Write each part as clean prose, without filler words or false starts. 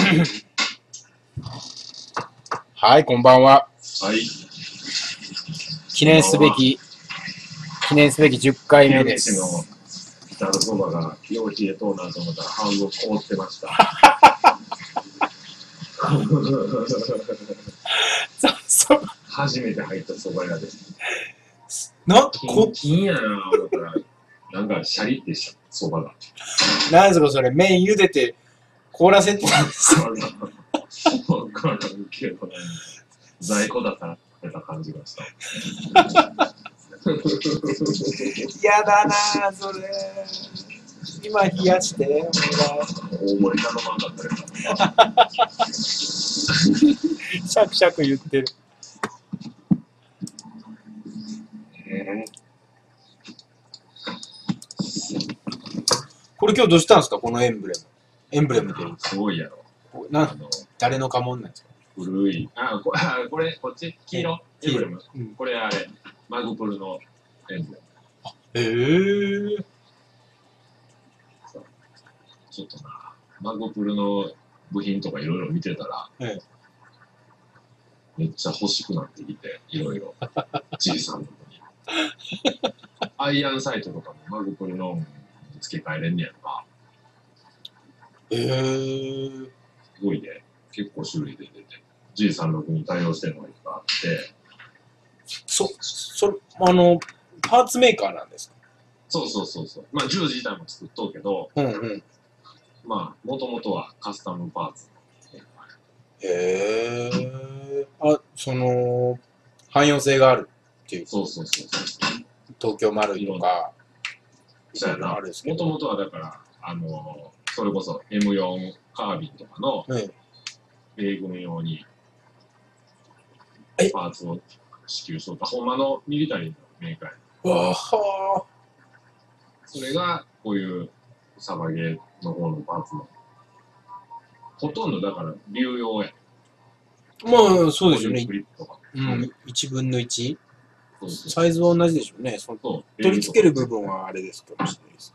はい、こんばんは。 はい。 記念すべき10回目です。 のざるそばがよう冷えとうなと思ったら半分凍ってました。 そう初めて入ったそば屋です。金やな思ったら、なんかシャリってした、そばが。 なんですかそれ、麺茹でて凍らせてたんですか。 わからんけど、在庫だから出た感じがした。 嫌だなぁ、それ。今冷やして、お願い。 大盛り頼まんかったです。 シャクシャク言ってる。これ今日どうしたんですか、このエンブレム。エンブレムというか。 すごいやろ。 誰の家紋なんですか。 古い。これ、こっち黄色エンブレム。これあれ、マグプルのエンブレム。ちょっとな、マグプルの部品とかいろいろ見てたら、めっちゃ欲しくなってきて、いろいろ。小さなのに。アイアンサイトとかもマグプルの付け替えれんねやんか。すごいね。結構種類で出て、G36 に対応してるのがいっぱいあって。 パーツメーカーなんですか。 そう。まあ、銃自体も作っとうけど、まあ、もともとはカスタムパーツ。 汎用性があるっていう。 そう。 東京マルイとか。 そうやな。もともとはだから、それこそ M4 カービンとかの米軍用にパーツを支給しとった、ほんまのミリタリーのメーカーや。それが、こういうサバゲーの方のパーツの。ほとんどだから、流用や。 まあ、そうでしょうね。 クリップとか。 1分の 1？ サイズは同じでしょうね。取り付ける部分はあれですかもしれないです。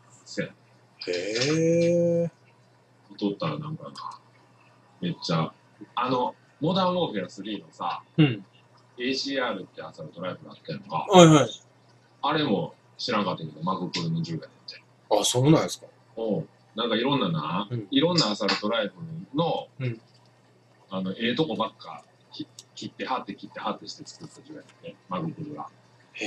見とったらなんかな、めっちゃ、モダンウォーフェア3のさ、ACR ってアサルトライフルあったやんか。あれも知らんかったけど、マグプルの銃が出て。 あ、そうなんですか。 なんかいろんなアサルトライフルの、とこばっか切って貼ってして作った銃やって、マグプルが。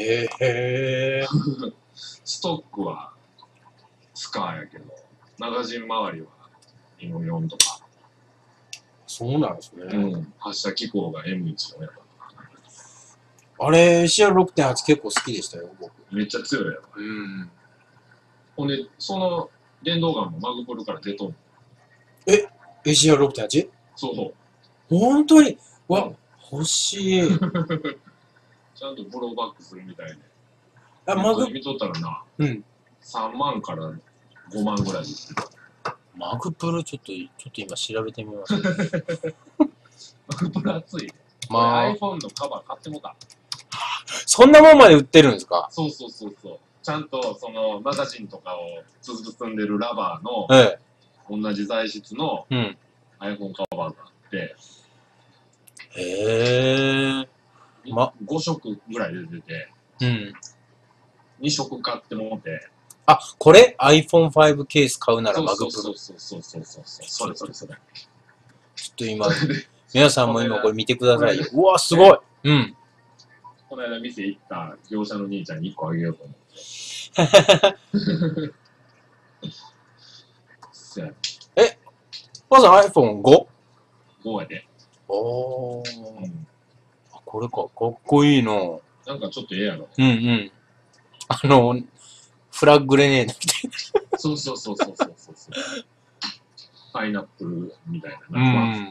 ストックはスカーやけど、マガジン周りはM4 とか。 そうなんですね。 発射機構が M1 のやつ。 あれ、CR6.8 結構好きでしたよ、僕。 めっちゃ強いやろ。ほんで、その電動ガンもマグプルから出とん。 ACR6.8？ そう。 本当に？欲しい。 ちゃんとブローバックするみたいで。マグ見とったらな、3万から5万ぐらいです。 マグプルちょっと今調べてみます。 マグプル熱い。iPhone のカバー買ってもた。 そんなもんまで売ってるんですか？ そう。ちゃんとそのマガジンとかを包んでるラバーの同じ材質の iPhone カバーがあって。5色ぐらいで出て、2色買ってもって。 あ、これ iPhone5 ケース買うならマグプル。 そう。それ。ちょっと今、皆さんも今これ見てくださいよ。うわ、すごい。 この間店行った業者の兄ちゃんに1個あげようと思って。 まず iPhone5？ 5やで。 これかっこいいの。 なんかちょっとええやろ。 フラッググレネードみたいな。 そう。パイナップルみたいな。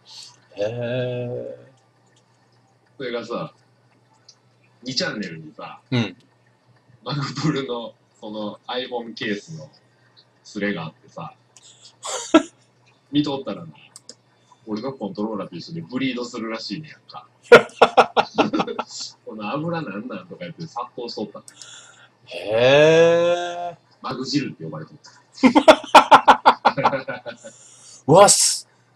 それがさ、2チャンネルにさ、マグプルのその iPhone ケースのスレがあってさ、見とったらな、俺のコントローラーと一緒でブリードするらしいねやんか。この油なんなんとか言って殺到しとった。 マグ汁って呼ばれてる。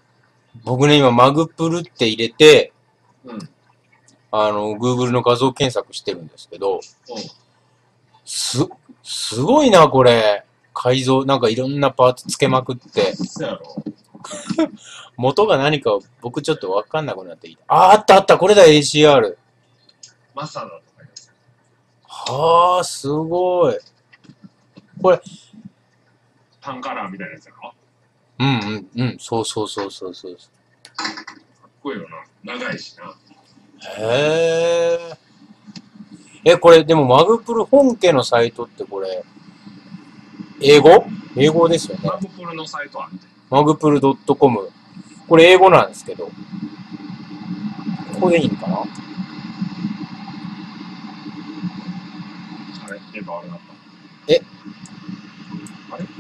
僕ね、今、マグプルって入れて、 うん。 Google の画像検索してるんですけど、 うん。 すごいな、これ。改造、なんかいろんなパーツつけまくって。 そうやろ。 元が何か僕ちょっとわかんなくなってきた。あった、これだ、ACR。 マサダとかやつ。 はあ、すごい。これ、 タンカラーみたいなやつやろ。 そう。 かっこいいよな。長いしな。 へえ。これ、でもマグプル本家のサイトってこれ、英語ですよね。 マグプルのサイトあるんで。 マグプル .com。これ英語なんですけど。ここでいいのかな？ あれ電波悪かった。あれ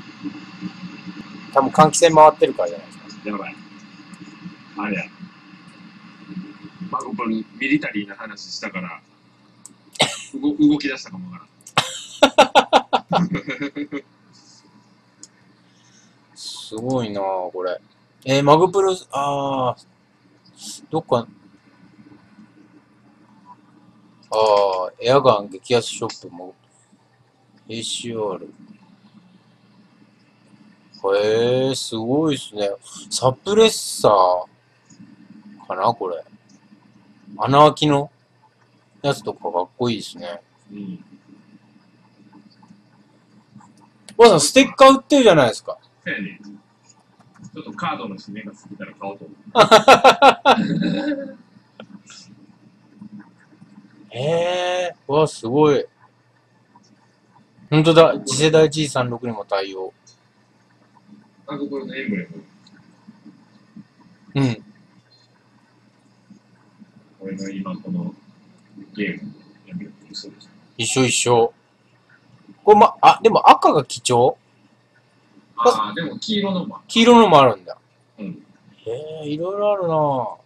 多分換気扇回ってるからじゃないですか。 やばい。あれや。マグプルミリタリーな話したから、動き出したかもわからん。 すごいなぁ、これ。マグプル、どっか、エアガン激安ショップも、ACR。へえ、すごいっすね。サプレッサーかな、これ。穴開きのやつとかかっこいいですね。 うん。 おばあさん、ステッカー売ってるじゃないですか。 そうやね。ちょっとカードの締めが過ぎたら買おうと思う。 わ、すごい。ほんとだ、次世代 G36 にも対応。 マグプルのエンブレム。 うん。 俺の今このゲームのエンブレムと一緒でしょ。 一緒。これでも赤が貴重？ でも黄色のもある。 黄色のもあるんだ。 うん。 いろいろあるなぁ。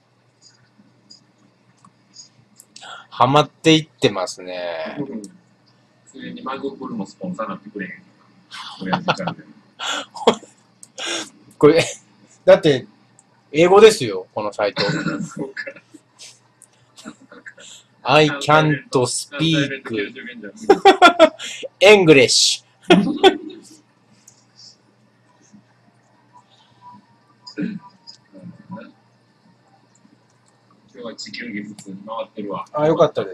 ハマっていってますね。 それにマグプルもスポンサーになってくれへんから。親父ちゃんで。 これ、だって、英語ですよ、このサイト。 そうか。 I can't speak English. 今日は地球儀普通に回ってるわ。 よかったです。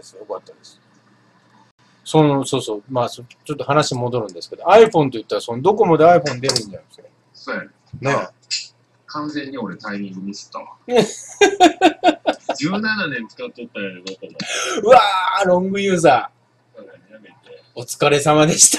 そう。まあ、ちょっと話戻るんですけど、iPhone と言ったら、ドコモで iPhone 出るんじゃないですか。 そうやね。 ね。 完全に俺タイミングミスったわ。17年使っとったんやね、ドコモ。 うわー、ロングユーザだからやめて。 ー。お疲れ様でした。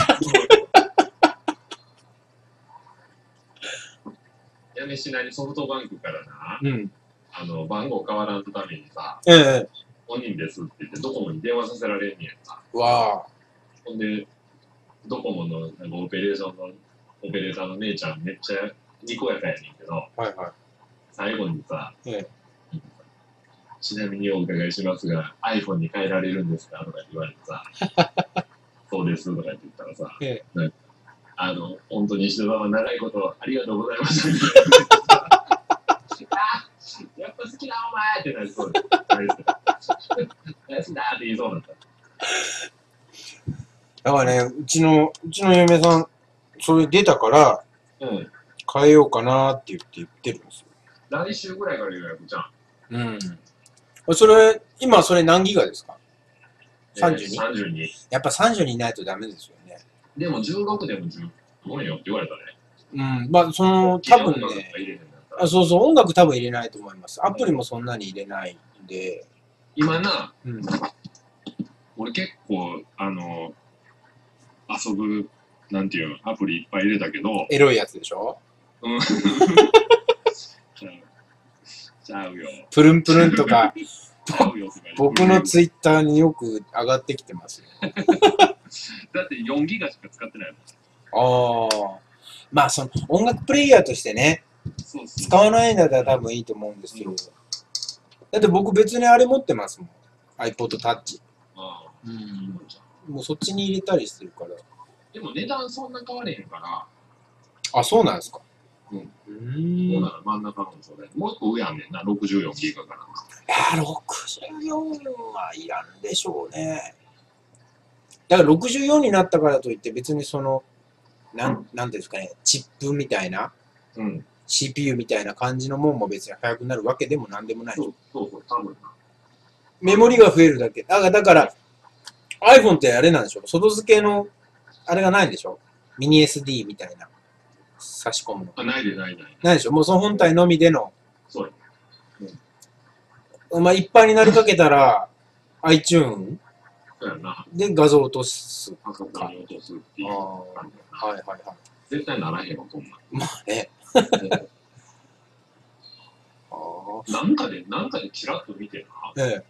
やめしないにソフトバンクからな、 うん。 番号変わらんためにさ、 え本人ですって言って、ドコモに電話させられんねやんか。 わほんで、ドコモのなんかオペレーターの姉ちゃんめっちゃにこやかやねんけど、 ー。はい。 最後にさ、 えちなみにお伺いしますが、iPhone に変えられるんですかとか言われてさ、そうですとか言って言ったらさ、 え本当に石田様長いことありがとうございましたみたいな。やっぱ好きだお前ってなりそうで。大好きだって言いそうになった。 だからね、うちの嫁さん、それ出たから、 うん。 変えようかなって言ってるんですよ。 来週ぐらいから予約じゃん。 今それ何ギガですか？ 32？ 32。 やっぱ32ないとダメですよね。 でも16でも15よって言われたね。 まあ、多分ね、そう、音楽多分入れないと思います。アプリもそんなに入れないんで。 今な、 うん。 俺結構、遊ぶ、なんていうの、アプリいっぱい入れたけど、 エロいやつでしょ？ うん。ちゃうよ。 プルンプルンとか、 ちゃうよ。 僕のツイッターによく上がってきてますよ。 だって4ギガしか使ってないもん。まあ、音楽プレイヤーとしてね、 そう使わないんだったら多分いいと思うんですけど、だって僕別にあれ持ってますもん。iPod Touch。もうそっちに入れたりしてるから。 でも値段そんな変われへんから。 そうなんですか。 そうなら真ん中のそうだよ。もう一個上やんねんな、64ギガかなんか。 いや、64はいらんでしょうね。だから64になったからといって別にその、なんていうんですかね、チップみたいな、CPU みたいな感じのもんも別に速くなるわけでもなんでもない。 そう、多分な。 メモリが増えるだけ。だから、iPhone ってあれなんでしょ、外付けの、あれがないんでしょ、ミニ SD みたいな。差し込むの。 あ、ない。 ないでしょ、もうその本体のみでの。 そうまあ、いっぱいになりかけたら、iTune やな。 で画像を落とす。 パソコンに落とすっていう感じやな。 はい。 絶対ならへんわ、こんなん。 まあね。 なんかでチラッと見てな。 ええ。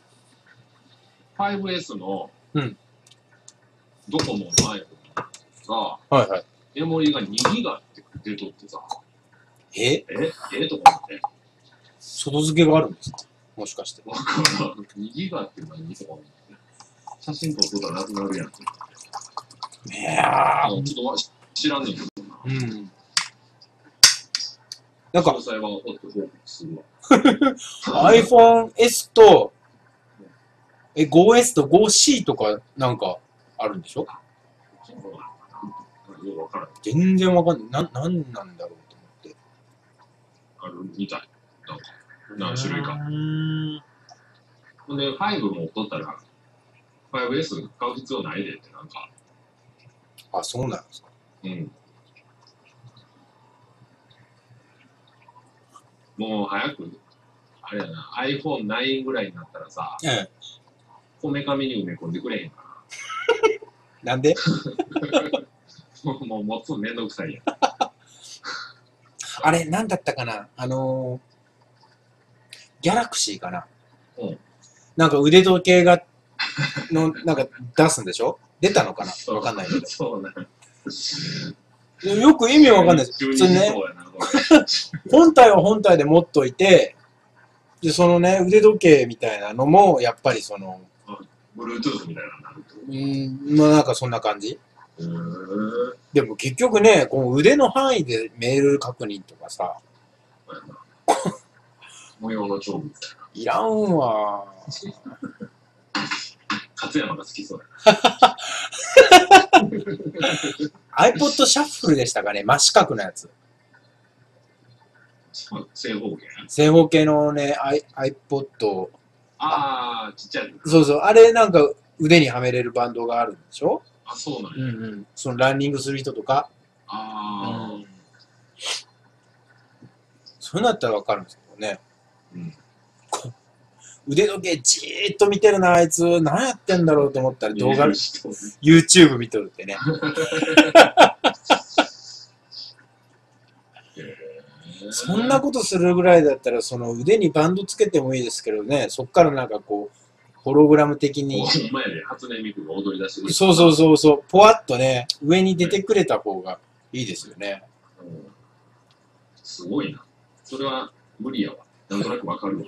5S の、ドコモの iPhone が、メモリが2ギガって出とってさ。とか思って。 外付けがあるんですか、もしかして。 わからん。2ギガって何とか思って。写真撮ることはなくなるやん。 いやー。ちょっと知らんねんけどな。 なんか、 詳細は追って報告するわ。 iPhone S と、5S と 5C とかなんかあるんでしょ。全然わかんない。なんなんだろうと思って。 あるみたい。なんか、何種類か。ほんで、5も取ったら、5S 買う必要ないでって、なんか。 あ、そうなんですか。 もう早く、あれやな、iPhone9 ぐらいになったらさ、こめかみに埋め込んでくれへんかな。なんでもう持つのめんどくさいやん。 あれ、なんだったかな、ギャラクシーかな。なんか腕時計が、なんか出すんでしょ、出たのかな、わかんないけど。 そうなんよく意味わかんないです。普通ね、本体は本体で持っといて、で、そのね、腕時計みたいなのも、やっぱりその、 Bluetooth みたいなのになるってこと？ まあなんかそんな感じ。でも結局ね、この腕の範囲でメール確認とかさ、 模様の長物いらんわ。 勝山が好きそうや。iPod シャッフルでしたかね、真四角のやつ。 正方形？ 正方形のね、iPod。 ああ、ちっちゃい。 そうそう、あれなんか腕にはめれるバンドがあるんでしょ？ あ、そうなんや。 そのランニングする人とか。そういうのだったらわかるんですけどね。腕時計じーっと見てるな、あいつ。何やってんだろうと思ったら動画、YouTube 見とるってね。そんなことするぐらいだったら、その腕にバンドつけてもいいですけどね、そっからなんかこう、ホログラム的に。 前で初音ミクが踊り出してくる。 そう、ポワッとね、上に出てくれた方がいいですよね。 すごいな。それは無理やわ。なんとなくわかるわ。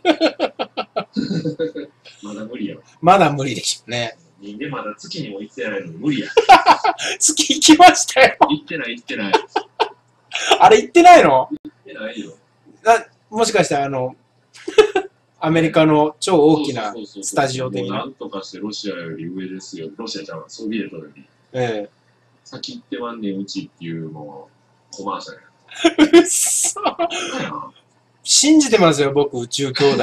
まだ無理やわ。 まだ無理でしょうね。 人間まだ月にも行ってないのに無理や。 月行きましたよ。 行ってない。 あれ行ってないの？ 行ってないよ。 もしかしてアメリカの超大きなスタジオ的な。 なんとかしてロシアより上ですよ。ロシアじゃん、ソビエトより。先行ってまんねんうちっていうのコマーシャルや。 うっそ。信じてますよ、僕、宇宙兄弟。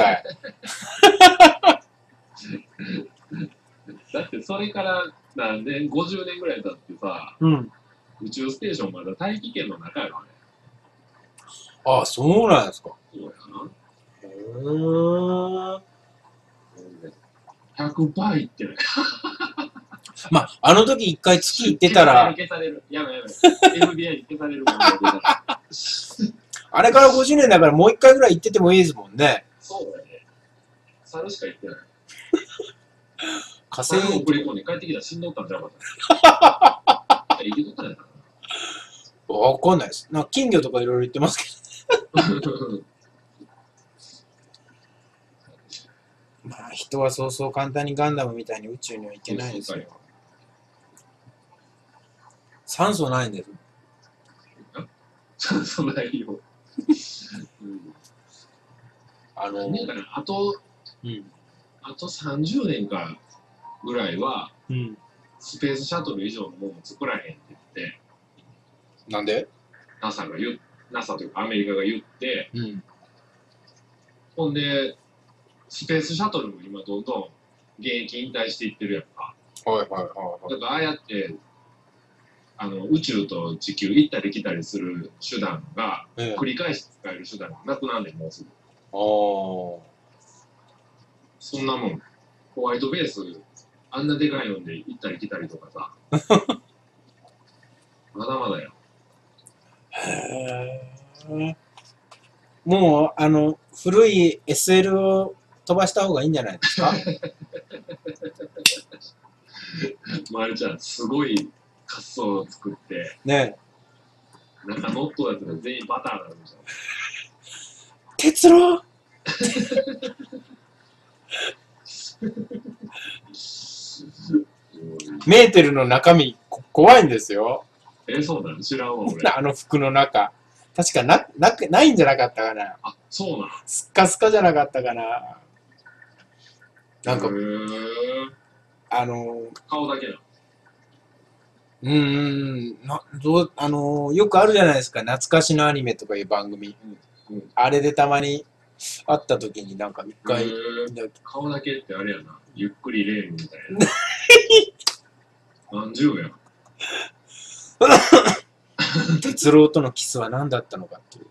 だってそれからなんで50年ぐらい経ってさ、宇宙ステーションまだ大気圏の中やろね。 ああ、そうなんですか。 そうやな。100%いってない。 まあ、あの時一回月行ってたら。 消される。やめ。FBI に消されるもんね。 あれから50年だからもう一回ぐらい行っててもいいですもんね。 そうだよね。猿しか行ってない。 火星に送り込んで帰ってきたら死んどったんちゃうかった。生きとったんやな。 わかんないです。なんか金魚とかいろいろ言ってますけど。まあ人はそう簡単にガンダムみたいに宇宙には行けないですよ。酸素ないんです。 酸素代を。何年かな、あと30年かぐらいは、スペースシャトル以上のものを作らへんって言って、 なんで NASA というかアメリカが言って、ほんで、スペースシャトルも今どんどん現役引退していってるやんか。だからああやって宇宙と地球行ったり来たりする手段が、繰り返し使える手段がなくなるねん、もうすぐ。そんなもん、ホワイトベース、あんなでかいので行ったり来たりとかさ。まだまだよ。 へえ。もう、古い SL を飛ばした方がいいんじゃないですか？ まるちゃん、すごい滑走を作って、 ねえ。なんか乗っとるやつが全員バターになるんじゃん。 鉄郎メーテルの中身、怖いんですよ。 そうなの？知らんわ、俺。 服の中。確かないんじゃなかったかな。 あ、そうなの？ スッカスカじゃなかったかな。なんか、 顔だけなの。よくあるじゃないですか。懐かしのアニメとかいう番組。あれでたまに会った時になんか一回。 顔だけってあれやな。ゆっくりレームみたいな。何十やん。 鉄郎とのキスは何だったのかっていう。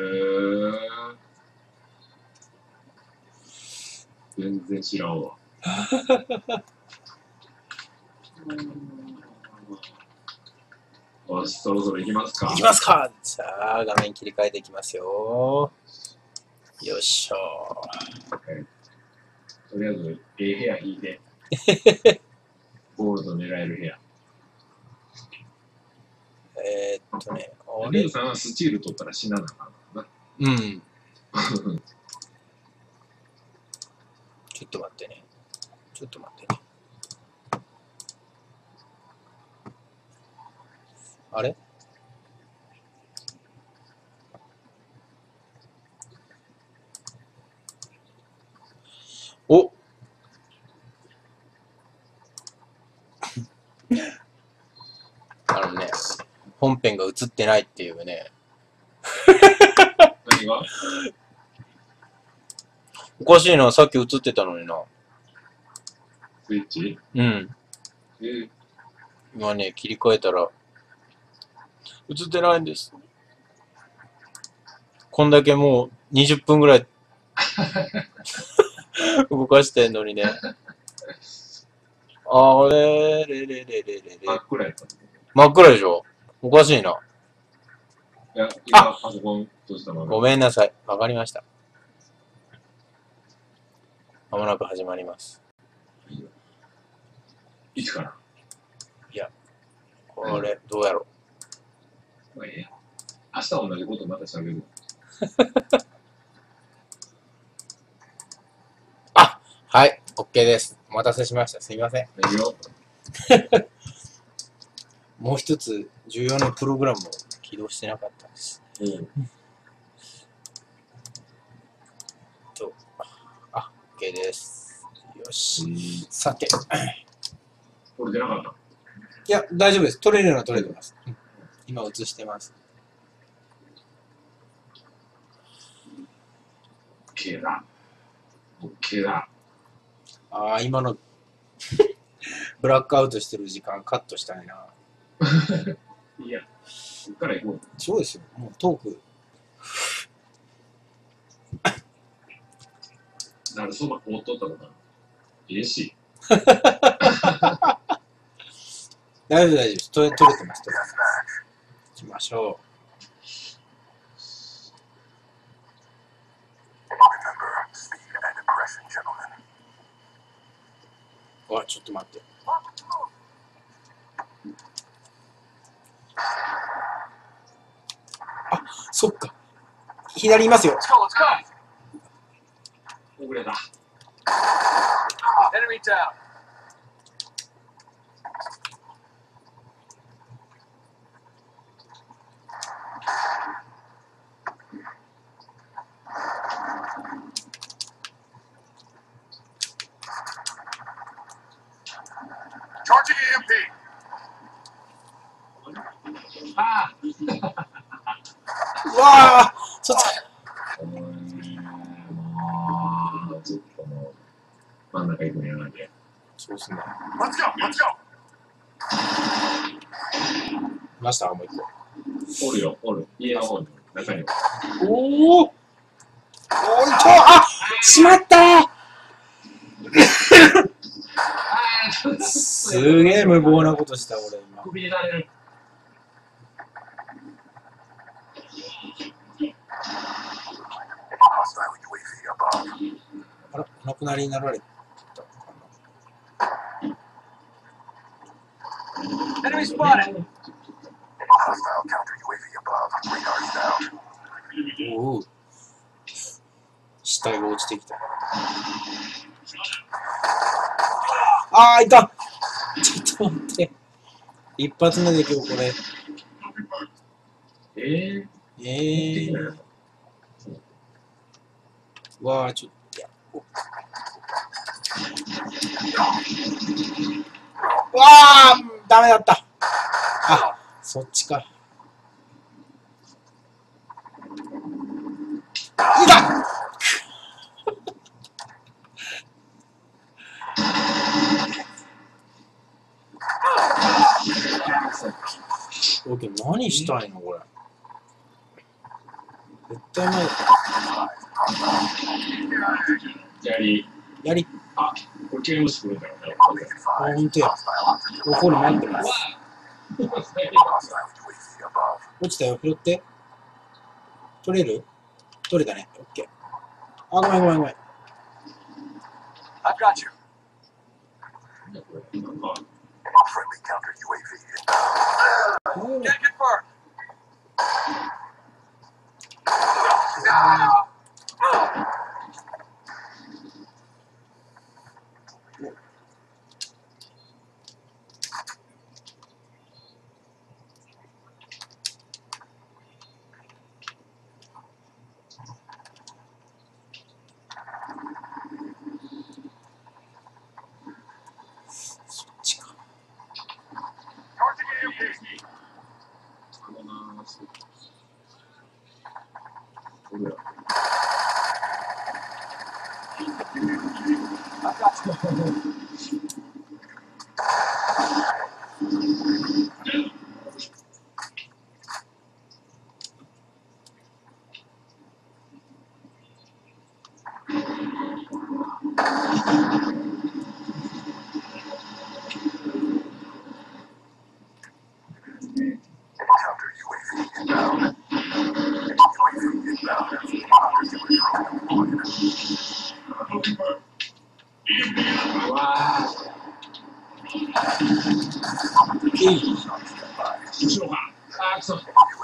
全然知らんわ。よし、そろそろ行きますか。 行きますか。じゃあ、画面切り替えていきますよ。よいしょ。 とりあえず、部屋引いて。ゴールド狙える部屋。リュウさんはスチール取ったら死ななあかんな。 ちょっと待ってね。あれ？おね、本編が映ってないっていうね。 何が？ おかしいな、さっき映ってたのにな。 スイッチ？ 今ね、切り替えたら、映ってないんです。こんだけもう20分ぐらい動かしてんのにね。あれれれれれれ。 真っ暗やった。 真っ暗でしょ？おかしいな。 いや、今、パソコンとしたまま。 ごめんなさい。わかりました。まもなく始まります。 いつから？ いや、これ、どうやろう。まあいいや。明日同じことまた喋る。 はい、OK です。お待たせしました。すいません。もう一つ重要なプログラムを起動してなかったです。OK です。よし。さて。 これ出なかった？ いや、大丈夫です。取れるのは取れてます。今映してます。 OK だ。OK だ。 ああ、今のブラックアウトしてる時間カットしたいな。 いや、こっから行こう。 そうですよ。もうトーク。 なるそば凍っとったのかな。し。 大丈夫です。取れてます。行きましょう。ちょっと待って。そっか。左いますよ。 遅れた。 わあ、そっちか。 ずっともう真ん中行くんやなきゃ。 そうっすね。 マジか、マジか。 いましたもう一個。 おるよ、おる。家の方に、中には。 おお。おいと、あ、しまったー。すげえ無謀なことした俺今。 首になれる。 あら、お亡くなりになられたのかな。 Enemy spotted! おお。死体が落ちてきた。ああ、いかん。ちょっと待って。一発目で今日これ。わあ、ちょっと。わあ、ダメだった。あ、そっちか。いたオーケー、何したいのこれ。絶対前だ。やり。 あ、これ刑務所来るんだよね。 あ、ほんとや。怒る待ってます。落ちたよ、拾って。取れる？取れたね。オッケー。あ、ごめんごめんごめん。 I've got you. Friendly counter UAV. Get confirmed. I've got you. 後ろか。あ、くそ。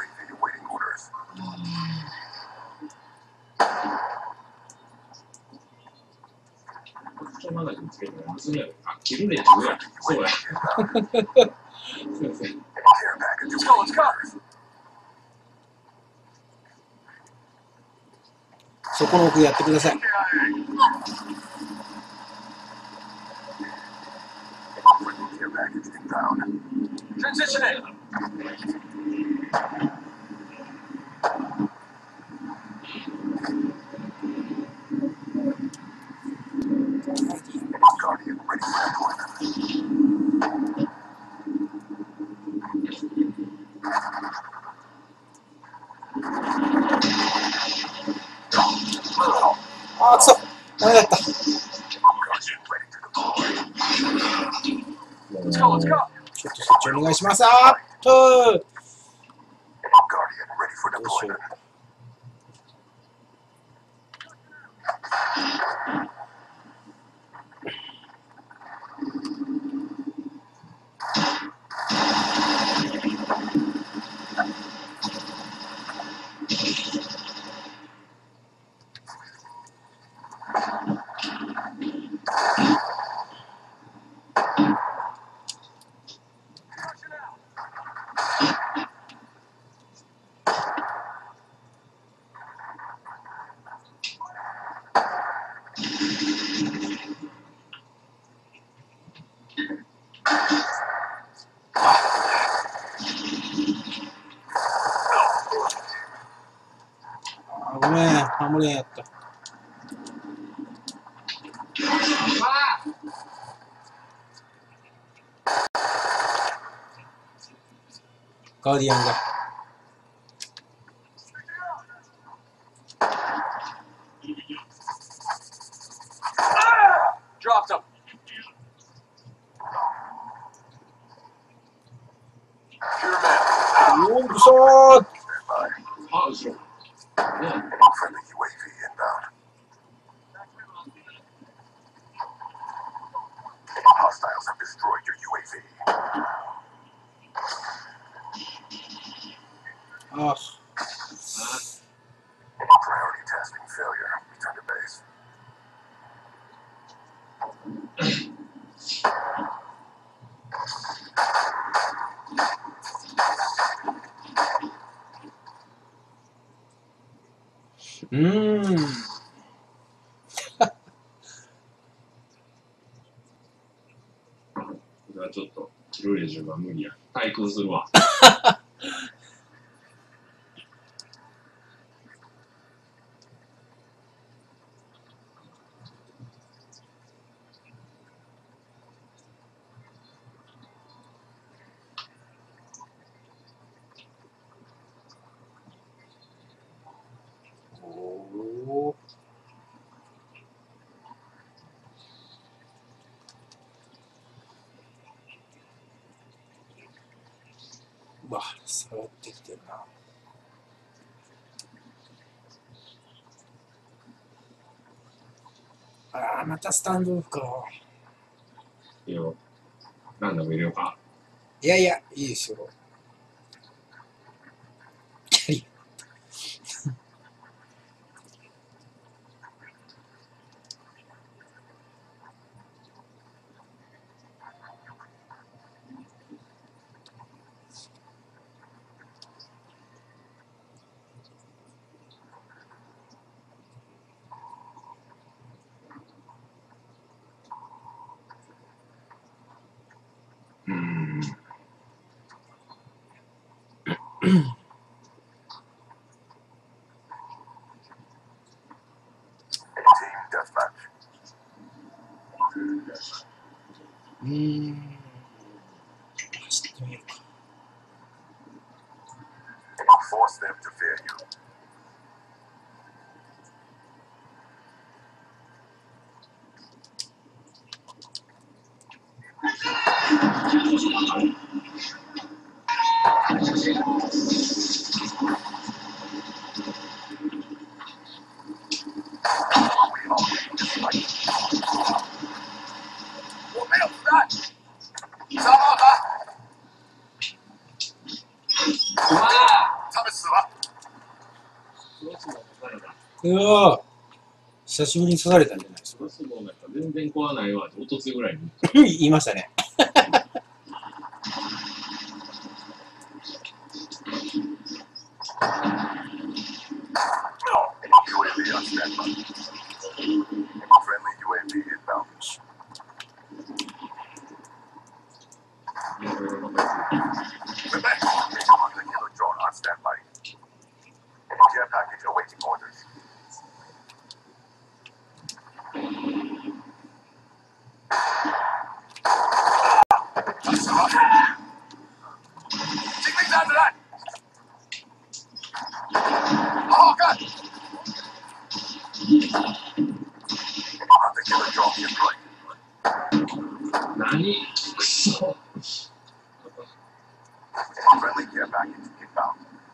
まだ見つけて娘や。あ、切るね、自分や。そうや。すいません。 Let's go, let's go. そこの奥やってください。 Transitioning. Guardian ready for deployment. あー、くそ。ダメだった。 Guardian ready to deploy. Let's go, let's go. ちょっとそっちお願いします。あーっと Guardian ready for どうしよ deployment. う。 守れんやった。ガーディアンが。 Dropped him. Your man. おー、くそー。 あ、後ろ。ね。 Friendly UAV inbound. Hostiles have destroyed your UAV. あ Priority testing failure. Return to base. これはちょっと、ルーレージュが無理や。対空するわ。 おー。うわ、下がってきてるな。ああ、またスタンドオフか。 いいよ。ランダム入れようか。 いやいや、いいですよ。キャリ Team deathmatch. 走ってみようか。 Force them to fear you. 我没有子弹。杀爆他！他们死了。 うわー、久しぶりに刺されたんじゃないですか。 クロスボウなんか全然怖ないわ。おとついぐらいに。 言いましたね。 UAV on standby. Friendly UAV inbound. We're back. Hunter killer drone on standby. Care package awaiting orders. Tingling after that. Oh God! Hunter killer drone deployed. 何くそ。 Friendly care package inbound.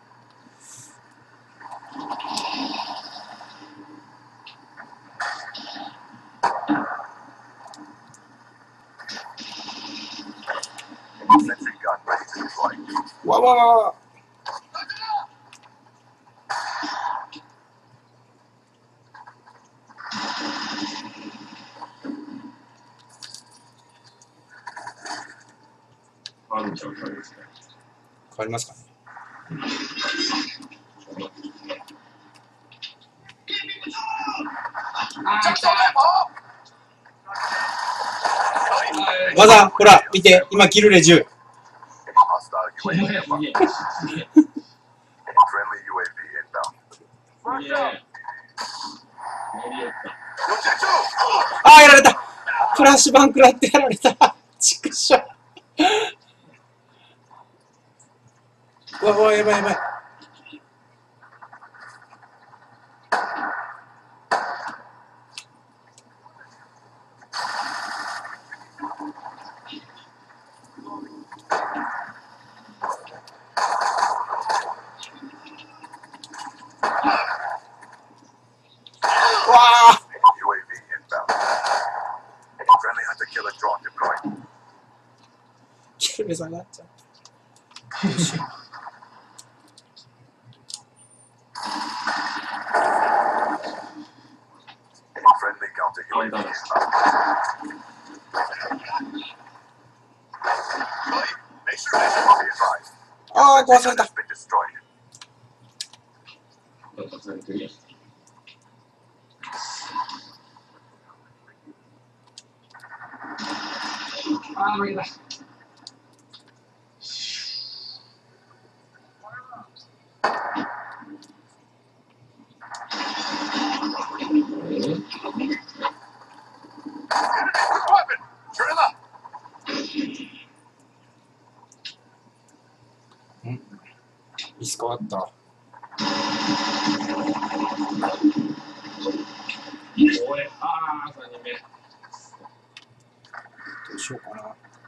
Sentry gun ready to deploy. わわわわ。 あるんちゃうかですね。 変わりますかね。技、ほら、見て、今、キルレ10。 Hostile お前 UAV. すげえ。 Friendly UAV inbound. すげえ。 ああ、やられた。フラッシュバン食らってやられた。ちくしょう。うわうわ、やばいやばい。 UAV inbound. Friendly hunter killer drone deployed. キルベ下がっちゃう。どうしよう。 Friendly counter UAV inbound. Make sure be advised. ああ、壊された。 Has been destroyed. ああ、負けた。 Weapon! Trailer! ミス変わった。 おい、ああ、3人目。 どうしようかな。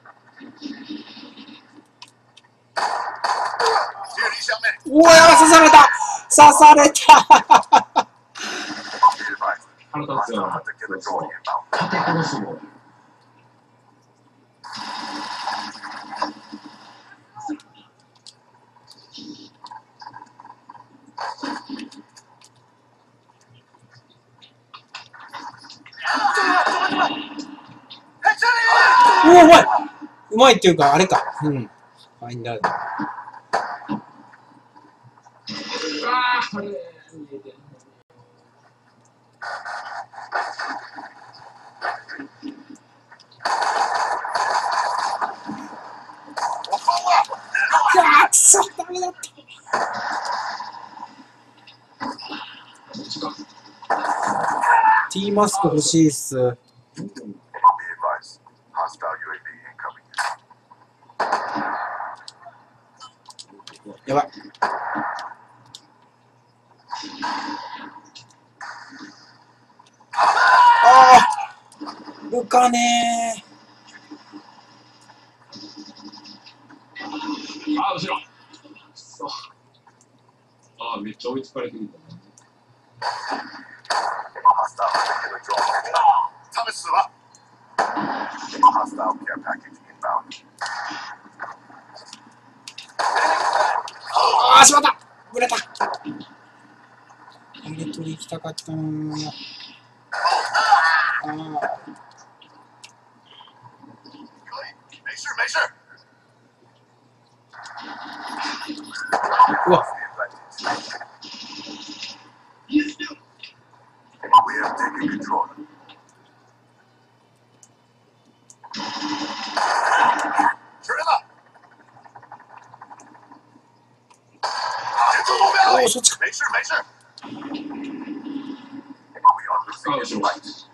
うわー、刺された。刺された。 腹立つよ。立て殺すもん。 うわ、うまい。うまいっていうか、あれか。うん。ファインダーで。 ああ、あれ、見えてる。 ああ、くそ、ダメだった。T マスク欲しいっす。 Be advised. Hostile UAV incoming. やばい。ああ、浮かねー。 ああ、後ろ。そう。ああ、めっちゃ追いつかれてきた。 Hostile killer drone inbound. Thomas up. Hostile care package inbound. ああ、しまった。ぶれた。あれ取り行きたかったなー。ああ。 Make sure. うわ。 We have taken control. Trailer. おお、そっちか。 Make sure. We are ああ、 losing 後 this ろ。 fight.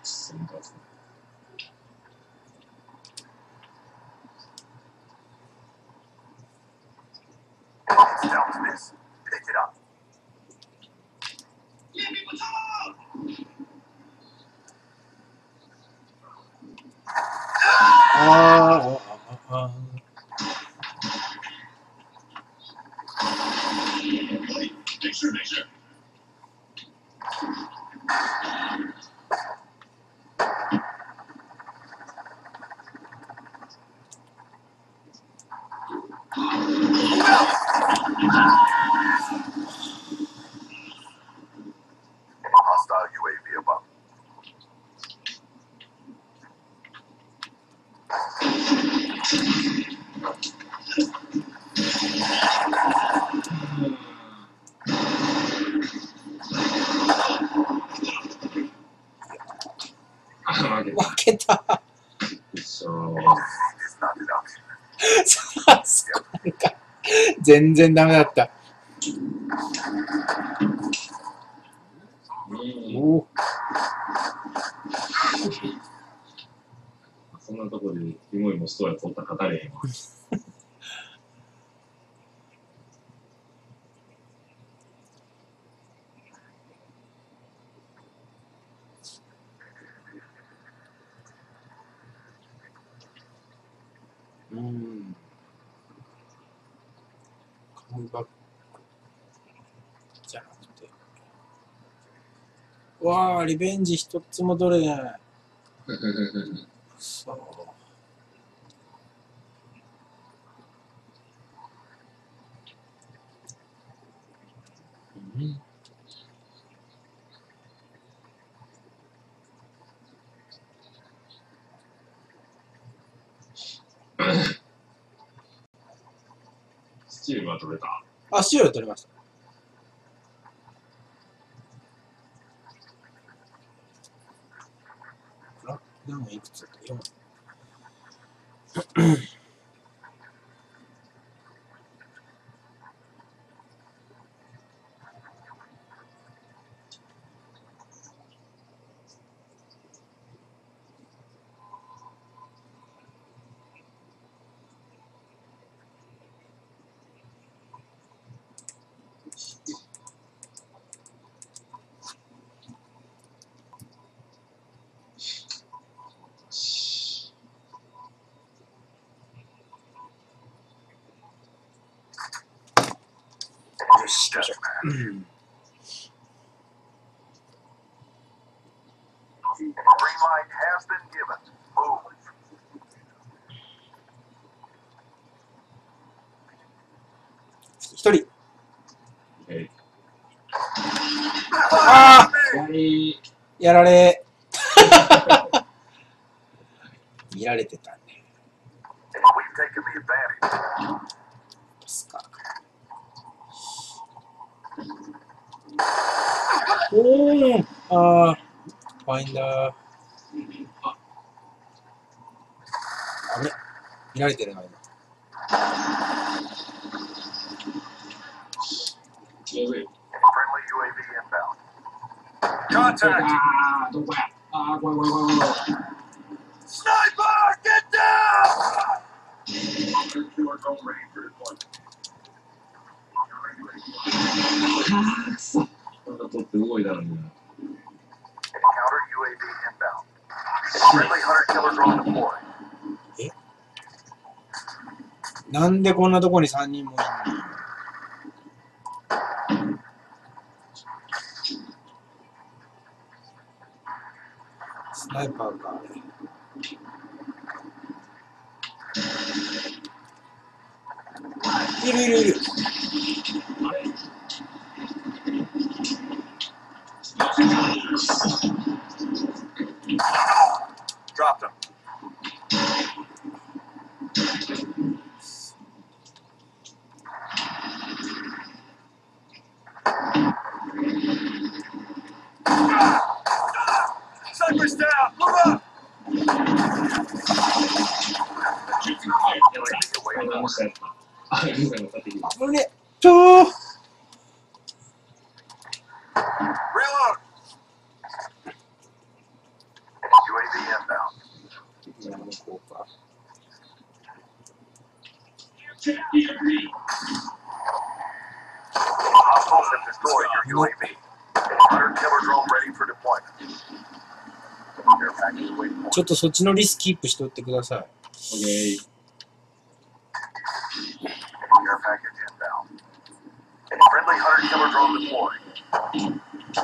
It's down to this. Pick it up. ああ。 Make sure. Hostile UAV above. Ah, 負けた。 so, Defeat is not an option. さすがにか。全然ダメだった。 見おお。 そんなところで、すごいもストア取ったら語れへんわ。 カムバックじゃなくて。わあ、リベンジ一つも取れない。そう。 スチールは取れた。 あ、シール取れました。何いくつだった？ 4。よし、行きましょう。 Green light has been given. Move. 一人。 あああ、やられ。見られてたね。 We've taken the advantage. ですか。おお、ああ、ファインダー。あれ、見られてるな、今。 Friendly UAV inbound. Contact! あー、どこや。あー、怖い怖い怖い怖い。 Sniper! Get down! Killer drone ready for deployment. なんか取って動いたのにな。 Counter UAV inbound. Friendly hunter killer drone deployed. なんでこんなとこに3人もいんの？スナイパーか。いるいるいる。 Dropped him. Sniper's down! Move up! あ、ユーザーの立て切り。 あれ、ちょー。 Reload! UAV inbound. じゃあ、向こうか。 Hostiles have destroyed your UAV. Hunter killer drone ready for deployment. Care package waiting for ちょっとそっちのリスキープしておってください。 オッケー。 care package inbound. Friendly hunter killer drone deployed.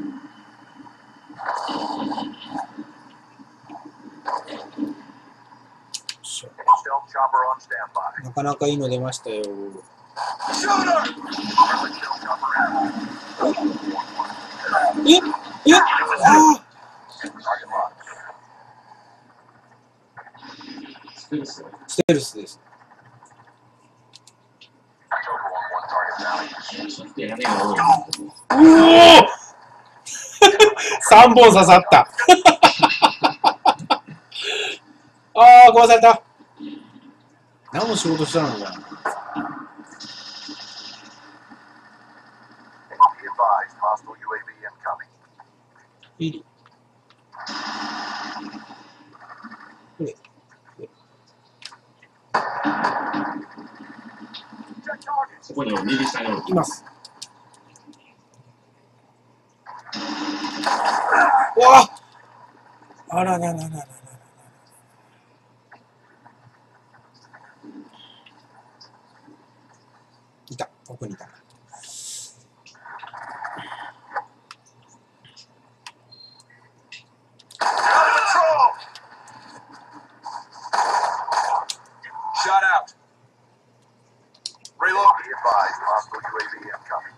Stealth chopper on standby. なかなかいいの出ましたよ。 Shooter! Friendly stealth chopper inbound. えああ Target locked. ステルス。 ステルスです。 Total on one target bounty. そして屋根が多い。 うお3本刺さった。ああ、壊された。何の仕事したのかな。 Be advised, hostile UAV incoming. いり。これ。 そこにも右下にいます。わあららららららら。いた、ここにいた。 Shot out. Reload. Be advised, hostile UAV incoming.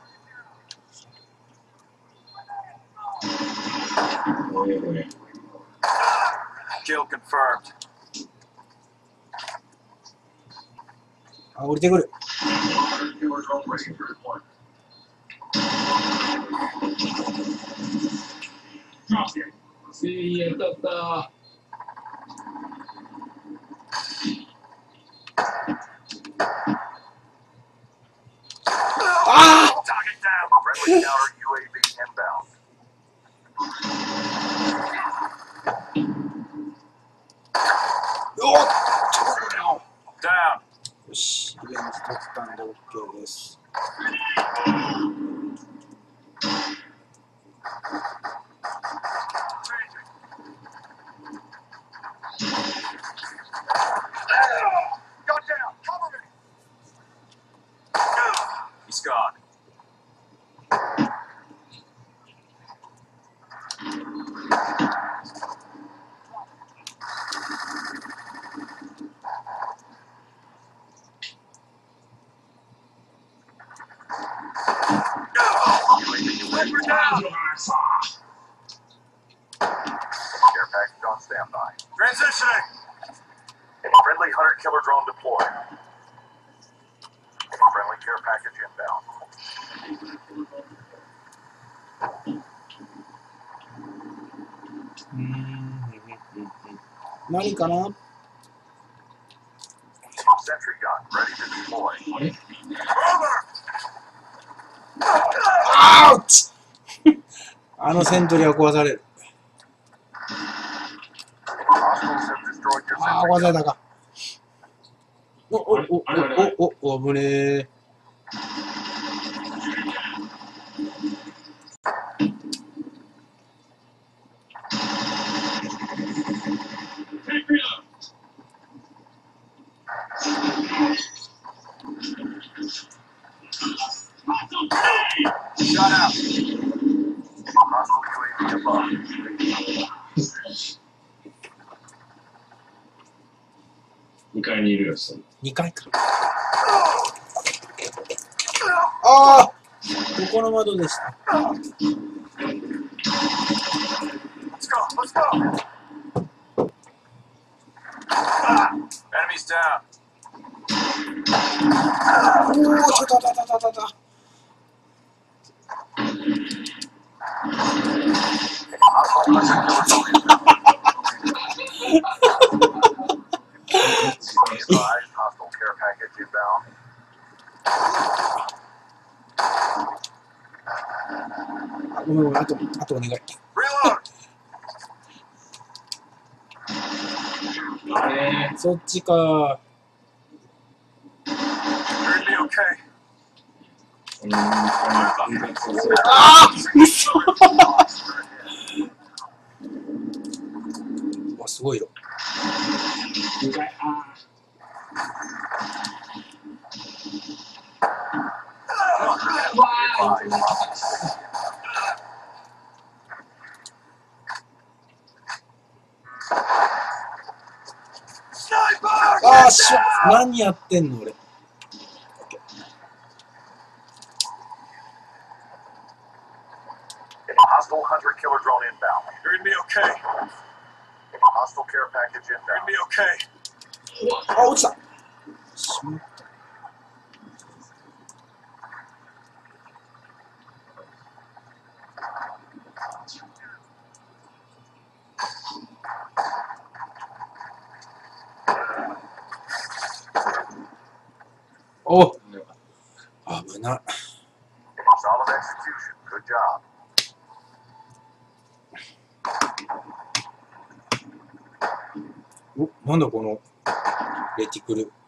これこれ Kill confirmed. あ、降りてくる。 Killer drone ready for deployment. いや当たった Target down. Friendly counter UAV inbound. おっ Down. よし、リベンジ取ったんで OK です。 Got down. Cover me. He's gone. Sniper down. Care package on standby. Transitioning. Friendly hunter killer drone deployed. Friendly care package inbound. 何かな Sentry gun ready to deploy. あれ Over. アウチあのセントリーは壊される。 Hostiles have destroyed your ああ、 sentry 壊され gun. たか。お、危ねえ。 Shot out. Hostile UAV above. 2階にいるよその 2階か。ああ、ここの窓でした。 Let's go. Let's go. Enemies down. おお、ちょっと。 Hostile hunter killer drone inbound. Be advised, hostile care package inbound. あ、ごめん、あとお願い。 Reload. あれそっちか。 You're gonna be okay. ああ、嘘。わ、すごいよ。 2階ああ、何やってんの俺。 Hostile hunter killer drone inbound. You're gonna be okay. Hostile care package You're gonna inbound. be okay. あ、落ちた。しまった。お、危ない。 Solid execution. Good job. お、なんだこのレティクル。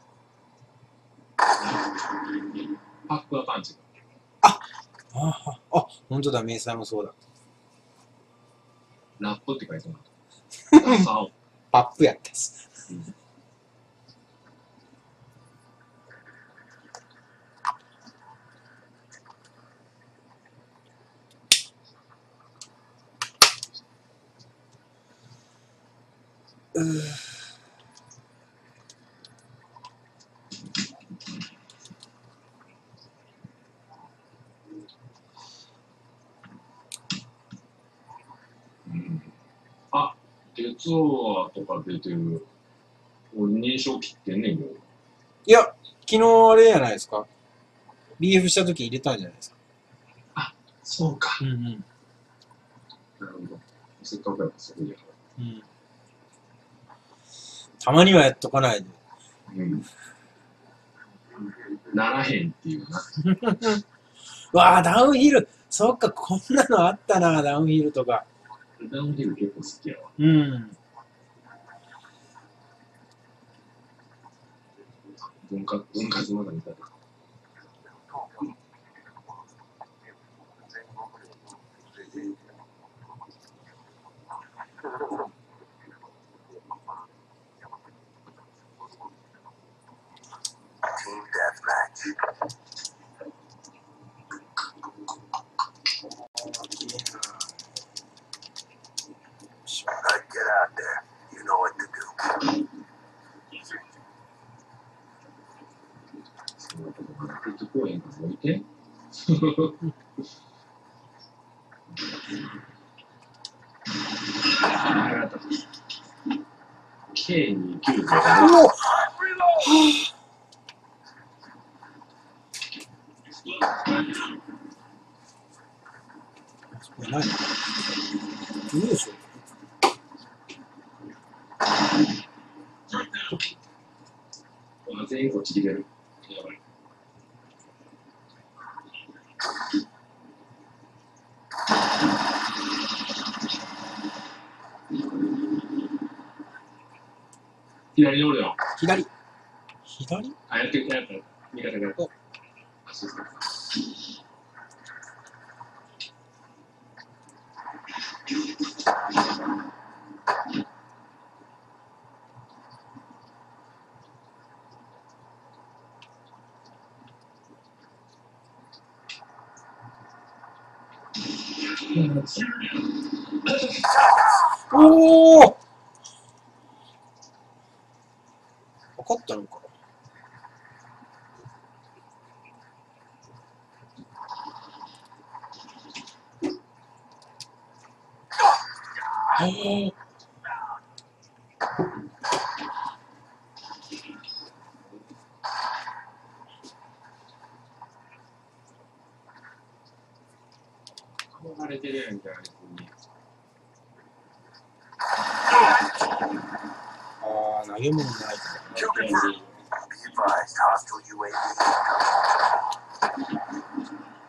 パックはパンチ。 あ、本当だ、メイサーもそうだ。 ラップって書いてある。 パップやったっす。 あ、鉄オアとか出てる。俺認証切ってんねんけど。 いや、昨日あれじゃないですか。BF した時入れたんじゃないですか。 そうか。 うんうん。 なるほど。せっかくやったらそこでやろうん。たまにはやっとかないで。 う。うん。ならへんっていうな。 わあ、ダウンヒル。そっか、こんなのあったな、ダウンヒルとか。 ダウンヒル結構好きやわ。 うん。 分割まだ見たで。 Team deathmatch. Alright, get out there. You know what to do. そのとこから鉄公園から置いて。K29 うおこれ何？いいでしょ。 全員こっち来てる。やばい。左におるよ。 左あ、やってる、やった。味方がやった。アシスト。 おお分かったのか。 流れてるやんけ、あいつに。 ああ、投げ物ないから。 Kill confirmed. Be advised, hostile UAV incoming.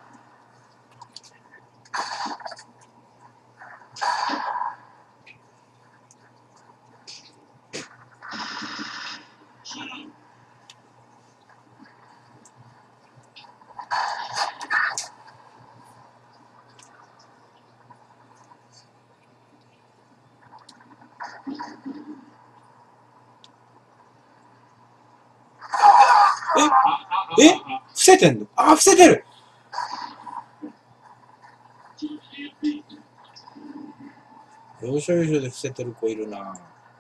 え伏せてんの？あ、伏せてる。要所要所で伏せてる子いるな。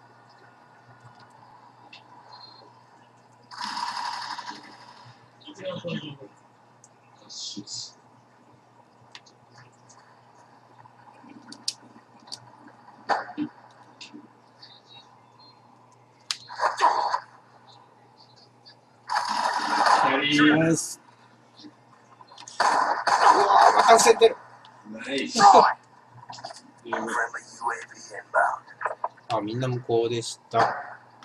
ナイス。うわまた伏せてる。 ナイス。 Friendly UAV inbound. あ、みんな向こうでした。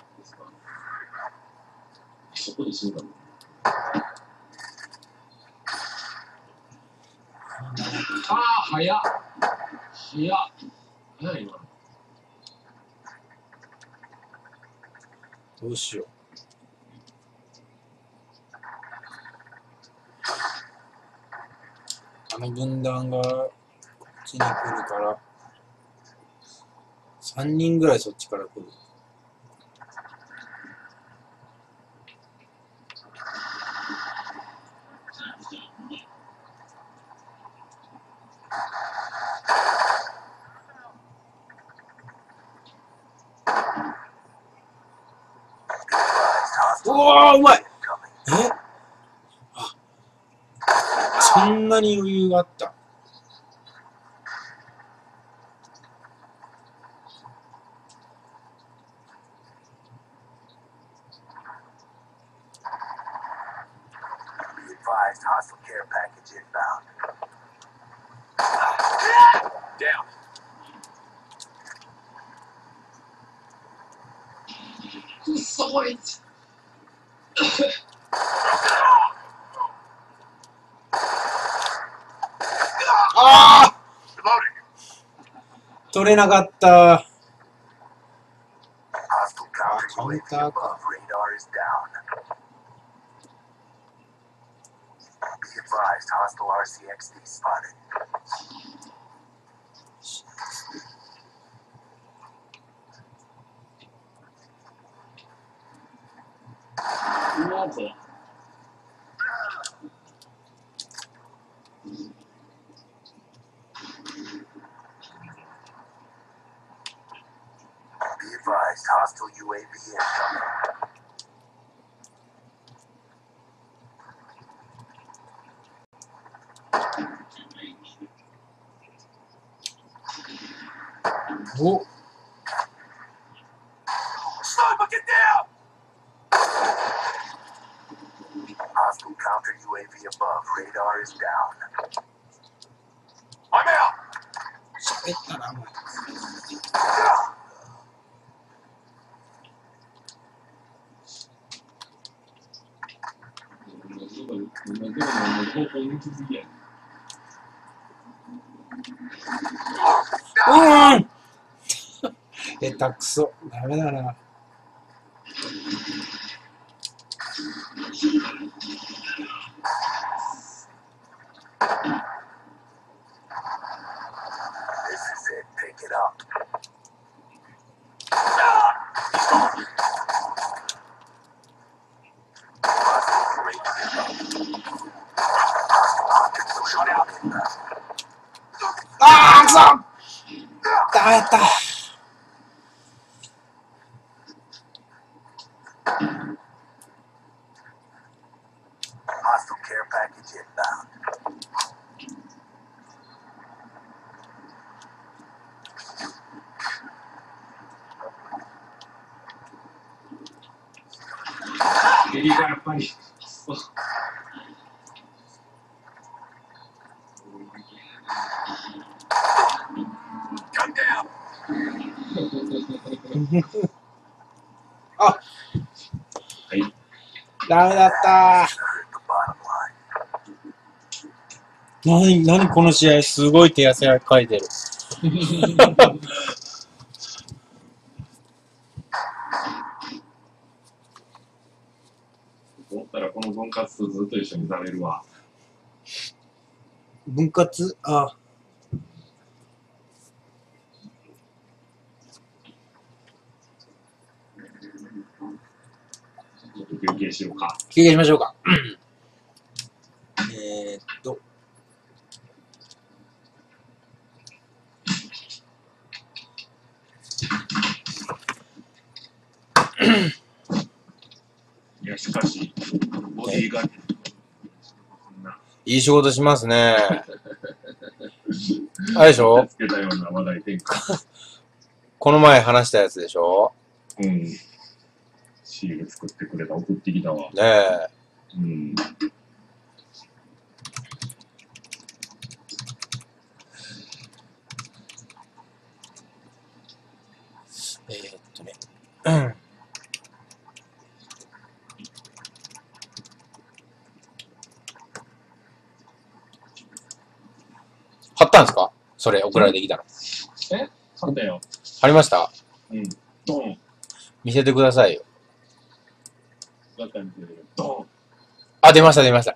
そこで死んだの。ああ、早っ。早いな。 どうしよう。あの分断がこっちに来るから、3人ぐらいそっちから来る。うわー、うまい。そんなに余裕があった。 Advised, hostile care package inbound. Down. So it. ああ Reloading. 取れなかった。 Hostile counter counter UAV ka. above. Radar is down. Be advised, hostile RCXD spotted. うわぞ。 Be advised, hostile UAV incoming. Oh. Sniper, get down! Hostile counter UAV above. Radar is down. I'm out! 喋ったな、お前。下手くそ。ダメだな。 This is it. Pick it up. Shut out. ああ、くそダメだった。 Hostile care package inbound. Gun down. あ、 はい。 ダメだった。 Hurt the bottom line. 何この試合、すごい手汗がかいてる。 思ったらこの分割とずっと一緒にされるわ。 分割あ。 ちょっと休憩しようか。 休憩しましょうか。 いや、しかし、ボディーガード。 いい仕事しますね。あれでしょ？ つけたような話題転換。 この前話したやつでしょ？ うん。シール作ってくれた、送ってきたわ。 ねえ。 うん。 ね。貼ったんですか？それ送られてきたの。 貼ったよ。 貼りました？ うん。ドン。 見せてくださいよ。 ばっかり見てるけど、ドーン。 あ、出ました出ました。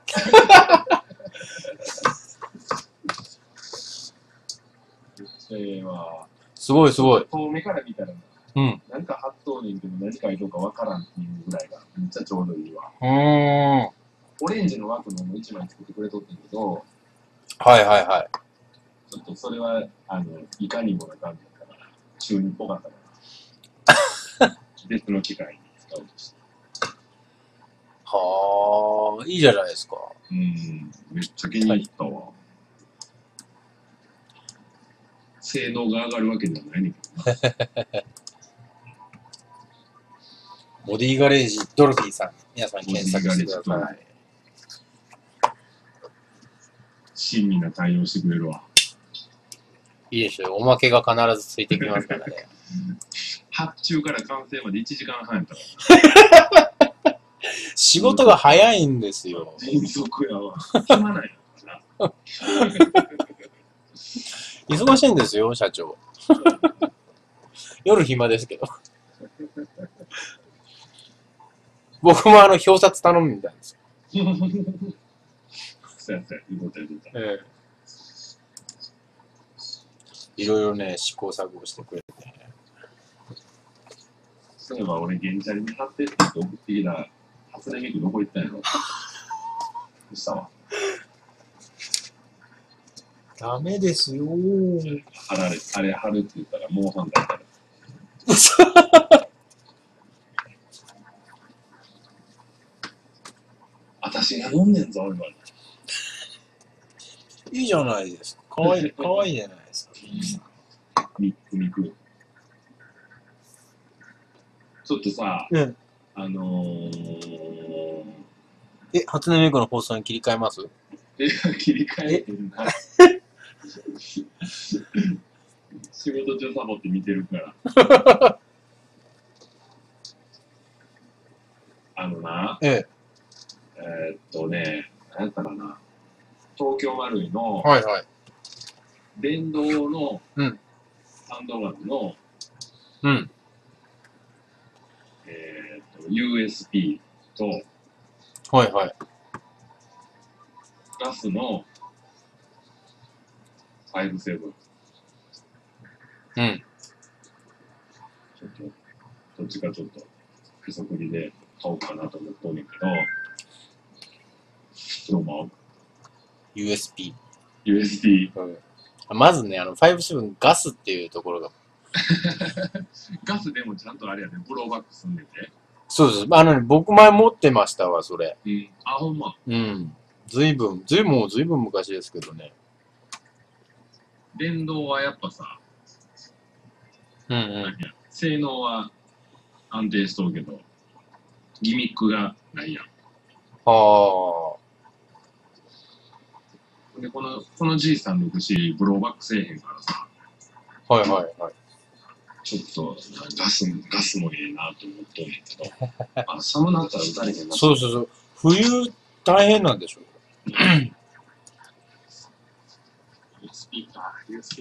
すごいすごい。 遠目から見たら、 うん。 なんか8等年けど何書いとうかわからんっていうぐらいがめっちゃちょうどいいわ。オレンジの枠のも1枚作ってくれとってんけど、 はいはいはい。 ちょっとそれは、いかにもな感じだったから、中二っぽかったから、別の機械に使おうとして。 はあ、いいじゃないですか。 めっちゃ気に入ったわ。性能が上がるわけじゃないねんけどな。 ボディガレージドルフィーさん、皆さん検索してください。 親身な対応してくれるわ。 いいでしょう。おまけが必ずついてきますからね。 発注から完成まで1時間半やったから。 仕事が早いんですよ。 迅速やわ。暇ないから。 忙しいんですよ、社長。夜暇ですけど。僕も表札頼むみたいです。 そうやそうや、いいことやってた。 いろいろね、試行錯誤してくれてね。 そういえば俺、現チャリに貼ってって言って送ってきた初音ミクどこ行ったんやろ。どうしたわ。 ダメですよ貼られ、あれ貼るって言ったらもう反対から。私が飲んでんぞ、今。 いいじゃないですか。かわいい、かわいいじゃないですか。 ミックミク。ちょっとさ、 初音ミクの放送に切り替えます？ 切り替えてるな。仕事中サボって見てるから。なんやったかな。東京マルイの、 はいはい。 電動の、ハンドガンの、USB と、 はいはい。 ガスの57。ちょっと、どっちかちょっと、へそくりで買おうかなと思っとんねんけど、どう思う？ USB。 まずね、57ガスっていうところが。 ガスでもちゃんとあれやで、ブローバックすんねんで。 そうです。僕前持ってましたわ、それ。 あ、ほんま。 ずいぶん昔ですけどね。 電動はやっぱさ、性能は安定しとるけど、ギミックがないやん。で、この G364 ブローバックせえへんからさ。 はいはいはい。 ちょっとガスもええなと思っとんねんけど。寒なったら打たれへんな。 そうそうそう。冬大変なんでしょう。 USB か。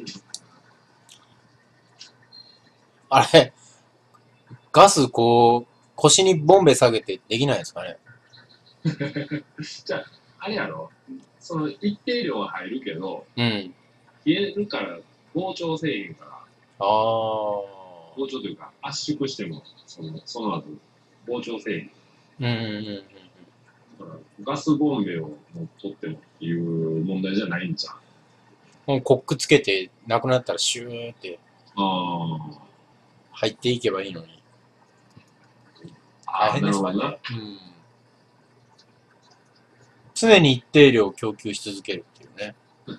あれ、ガス腰にボンベ下げてできないですかね。 じゃあ、あれやろ、その一定量は入るけど、 冷えるから膨張せえへんから、膨張というか圧縮しても、その後膨張せえへん。だからガスボンベを取ってもっていう問題じゃないんじゃん。 もうコックつけて、なくなったらシューって入っていけばいいのに。大変ですかね。常に一定量供給し続けるっていうね。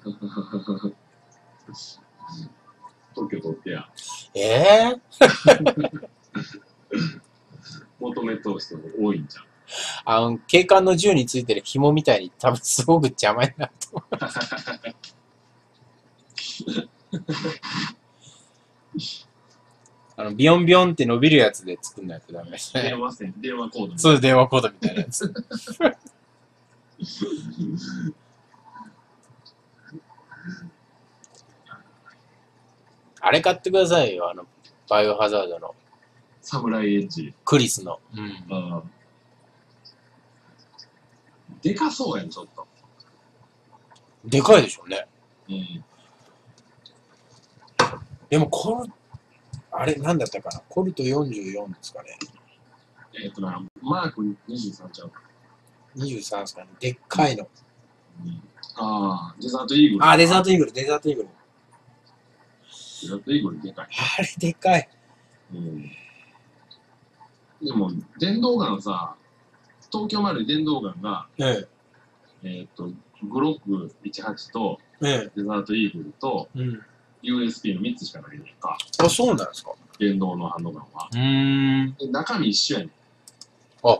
特許取ってや。求め通す人も多いんじゃん。警官の銃についてる紐みたいに多分すごく邪魔になると思う。ビヨンビヨンって伸びるやつで作んないとダメですね。 電話コード。 そう、電話コードみたいなやつ。あれ買ってくださいよ、バイオハザードの。 サムライエッジ。 クリスの。 でかそうやん、ちょっと。 でかいでしょうね。 うん。 でもあれ、なんだったかな。コルト44ですかね。 マーク23ちゃうか。 23ですかね。でっかいの。 うん、ああ、デザートイーグル。 あ、デザートイーグル、デザートイーグル。 デザートイーグルでかい。 あれ、でかい。 うん。でも、電動ガンさ、東京まで電動ガンが、 えグロック18と、 え。 デザートイーグルと、 うん。 USP の3つしかないねんか。 あ、そうなんですか。 電動のハンドガンは。で中身一緒やねん。 あ、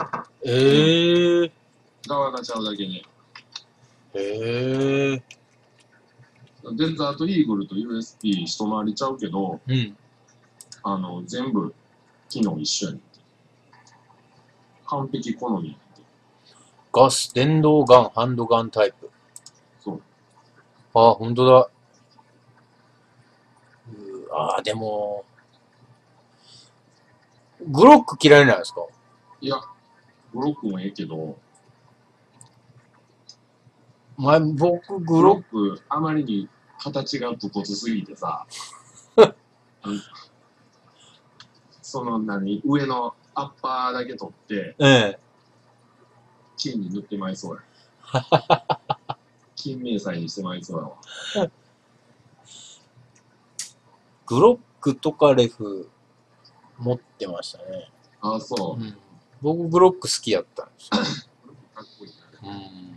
側がちゃうだけね。 デデザートイーグルと USP 一回りちゃうけど、 うん。 全部機能一緒やねんて。完璧好みやねんて。 ガス、電動ガン、ハンドガンタイプ。 そう。 あ、ほんとだ。でも、グロック嫌いなんですか？ いや、グロックもええけど、 僕、 グロックあまりに形が武骨すぎてさ、上のアッパーだけ取って、金に塗ってまいそうや。金迷彩にしてまいそうやわ。 グロックとかレフ持ってましたね。 ああ、そう。 僕、グロック好きやったんですよ。 かっこいいね。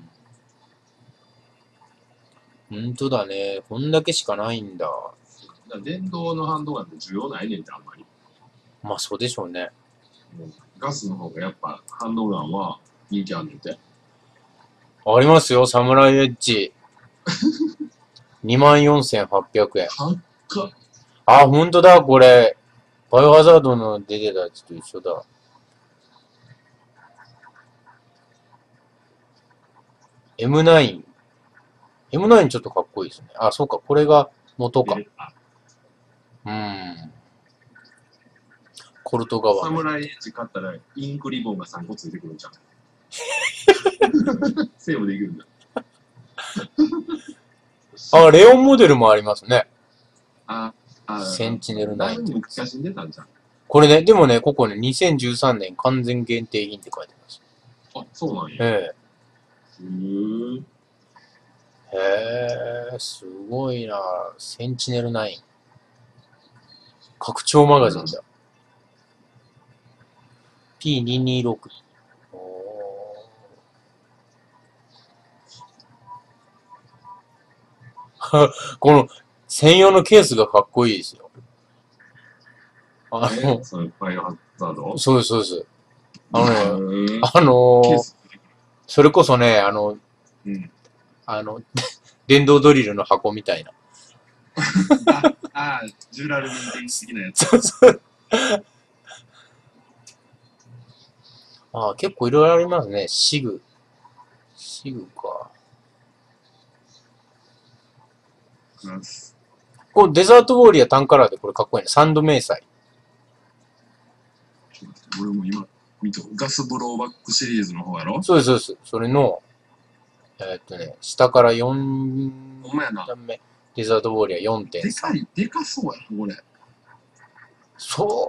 ほんとだね。こんだけしかないんだ。 電動のハンドガンって需要ないねんってあんまり。 まあそうでしょうね。 ガスの方がやっぱハンドガンは人気あんねんて。 ありますよ、サムライエッジ。24,800円。 高っ。 あ、ほんとだ、これ。バイオハザードの出てたやつと一緒だ。M9。M9 ちょっとかっこいいですね。あ、そうか、これが元か。コルト側、 サムライエッジ買ったらインクリボンが3個ついてくるんじゃん。セーブできるんだ。 あ、レオンモデルもありますね。センチネル9。 だいぶ昔に出たんじゃん。 これね、でもね、ここね、2013年完全限定品って書いてます。 あ、そうなんや。 すごいな。センチネル9。拡張マガジンだ。P226。この専用のケースがかっこいいですよ。 それバイオハザード？ そうです、そうです。それこそね、電動ドリルの箱みたいな。 ジュラルミン電子的なやつ。 そうそう。結構いろいろありますね。シグか。これデザートウォーリア単カラーでこれかっこいいね。サンド迷彩。 俺も今見たガスブローバックシリーズの方やろ？ そうです、そうです。それの、下から4段目。デザートウォーリア 4.3。 でかそうやな、これ。 そう、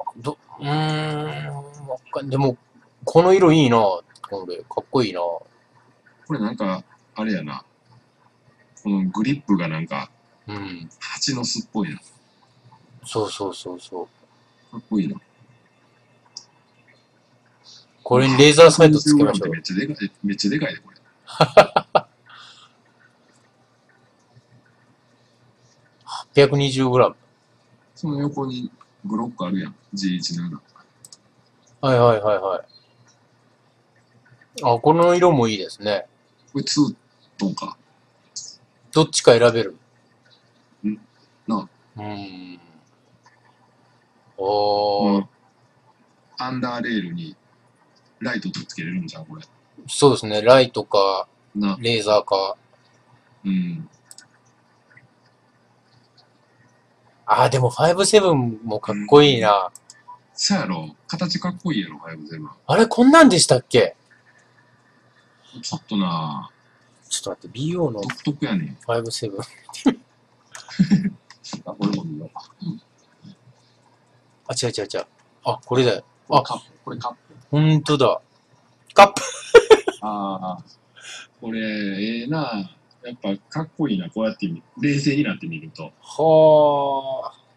でも、この色いいな。これ、かっこいいな。 これなんか、あれやな。このグリップがなんか、蜂の巣っぽいな。 そうそうそうそう。 かっこいいな。 これにレーザーサイトつけましょう。 めっちゃでかい、めっちゃでかいで、これ。 820g。 その横にグロックあるやん。G17。 はいはいはいはい。この色もいいですね。 これ2トンか。 どっちか選べる。 なあ。アンダーレールにライトとつけれるんじゃん、これ。 そうですね。ライトか、レーザーか。でも57もかっこいいな。 そうやろ。形かっこいいやろ、57。 あれ、こんなんでしたっけ？ ちょっとな、 ちょっと待って、BO の独特やねん。 57。 あ、これも見よう。 あ、違う違う違う。あ、これだよ。 あ、カップ。これカップ。 ほんとだ。カップ。 ああ、これ、ええな。やっぱかっこいいな、こうやって冷静になってみると。 はあ。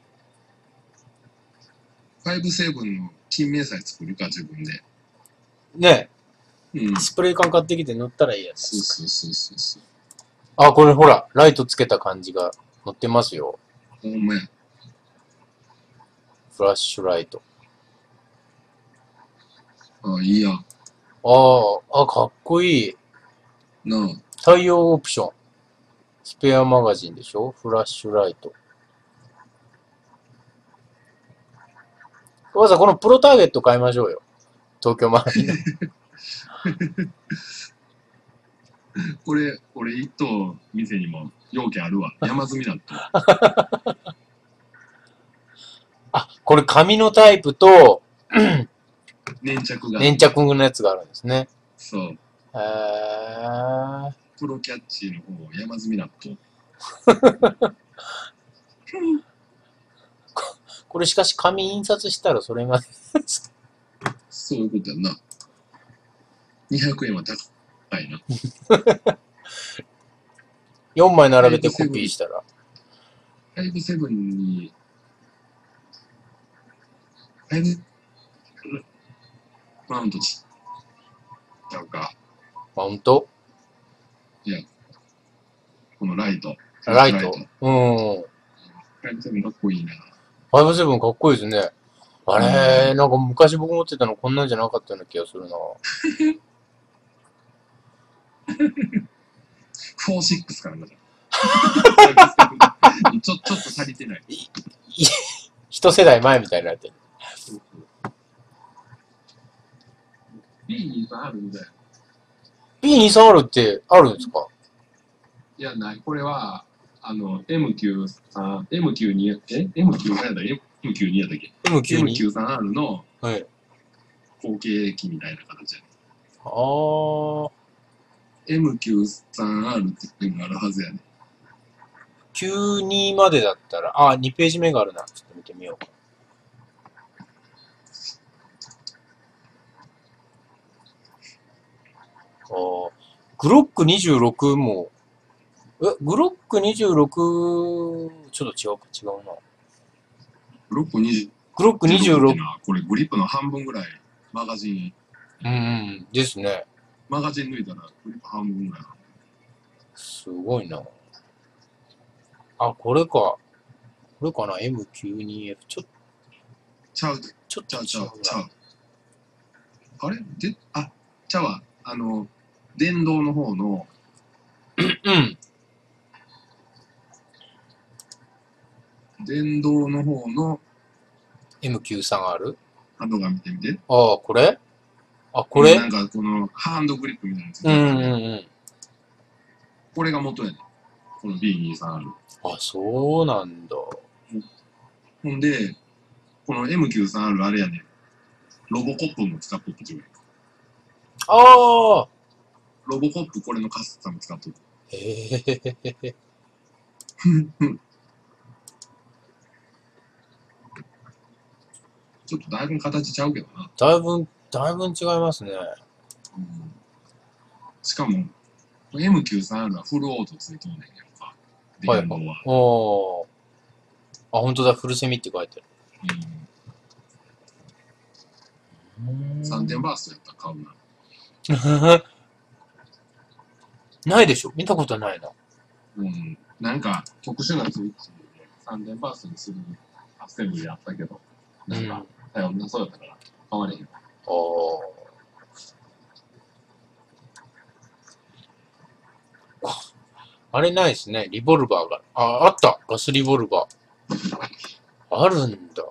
57の金明細作るか、自分で。 ねうんえ、。スプレー缶買ってきて塗ったらいいやつ。 そうそうそうそうそう。 あ、これほら、ライトつけた感じが載ってますよ。 ほんまや。 フラッシュライト。 ああ、いいや。 かっこいい。 なあ。 対応オプション。スペアマガジンでしょ？フラッシュライト。わざこのプロターゲット買いましょうよ。東京マラソンの。 これ一等店にも容器あるわ。山積みだった。 あ、これ紙のタイプと、 粘着が。 粘着のやつがあるんですね。 そう。 へー。 プロキャッチの方、山積みだった。 これしかし紙印刷したらそれがそういうことやんな。200円は高いな。 4枚並べてコピーしたら。 57に、5マウントちゃうか。 マウント？ いや、このライト。 ライト。うん。 57かっこいいな。 57かっこいいですね。あれ、なんか昔僕持ってたのこんなんじゃなかったような気がするな。 46からな。ちょっと足りてない。 一世代前みたいになってる。 B23 あるんだよ。 B23R ってあるんですか？ いや、ない。これは、M93、M92、M9 何やったっけ ?M92 やったっけ M92。 ?M93R のはい。 後継機みたいな形やね。 あー。 M93R っていうのがあるはずやね。 92までだったら、あ、2ページ目があるな。ちょっと見てみよう。グロック26も、グロック26、ちょっと違うな。 グロック20 グロック26。 これグリップの半分ぐらいマガジン、 ですね。 マガジン抜いたらグリップ半分ぐらい。 すごいな。あ、これか。これかな ?M92F。ちょっちゃう。 とちゃう。 違うな。 あれちゃうわ。電動の方の、 うん。 電動の方の M93R？ ハンドガン見てみて。 ああ、これあ、これなんかこのハンドグリップみたいなやつ。 うん。 これが元やね。この B23R。 あ、そうなんだ。 ほんで、この M93R あれやね。ロボコップも使っとって自分。 ああロボコップこれのカスタム使っとって。 へえ。 ちょっとだいぶ形ちゃうけどな。 だいぶ違いますね。 しかも、M93R はフルオートついとんねんやんか。電動は。 おー。あ、本当だ、フルセミって書いてある。 3点バーストやったら買うな。 ないでしょ見たことないな。 なんか特殊なスイッチで3点バーストにするアッセンブリあったけど、なんか、そうやったから買われへん。 あれないですね。リボルバーが。あった。ガスリボルバー。あるんだ。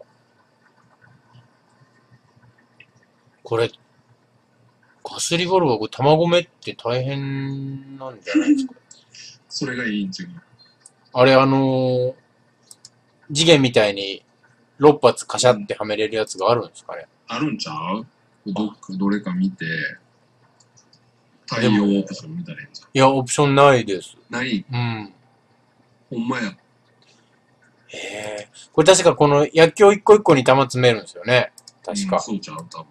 これ、ガスリボルバー、これ卵目って大変なんじゃないですか。 それがいいんちゅうの。 あれ、次元みたいに6発カシャってはめれるやつがあるんですかね。 あるんちゃうどれか見て。 対応オプション見たらいいんじゃん。 いや、オプションないです。 ない。 うん。 ほんまや。 へえ。これ確かこの薬莢一個一個に玉詰めるんですよね。確か。 そうちゃう、多分。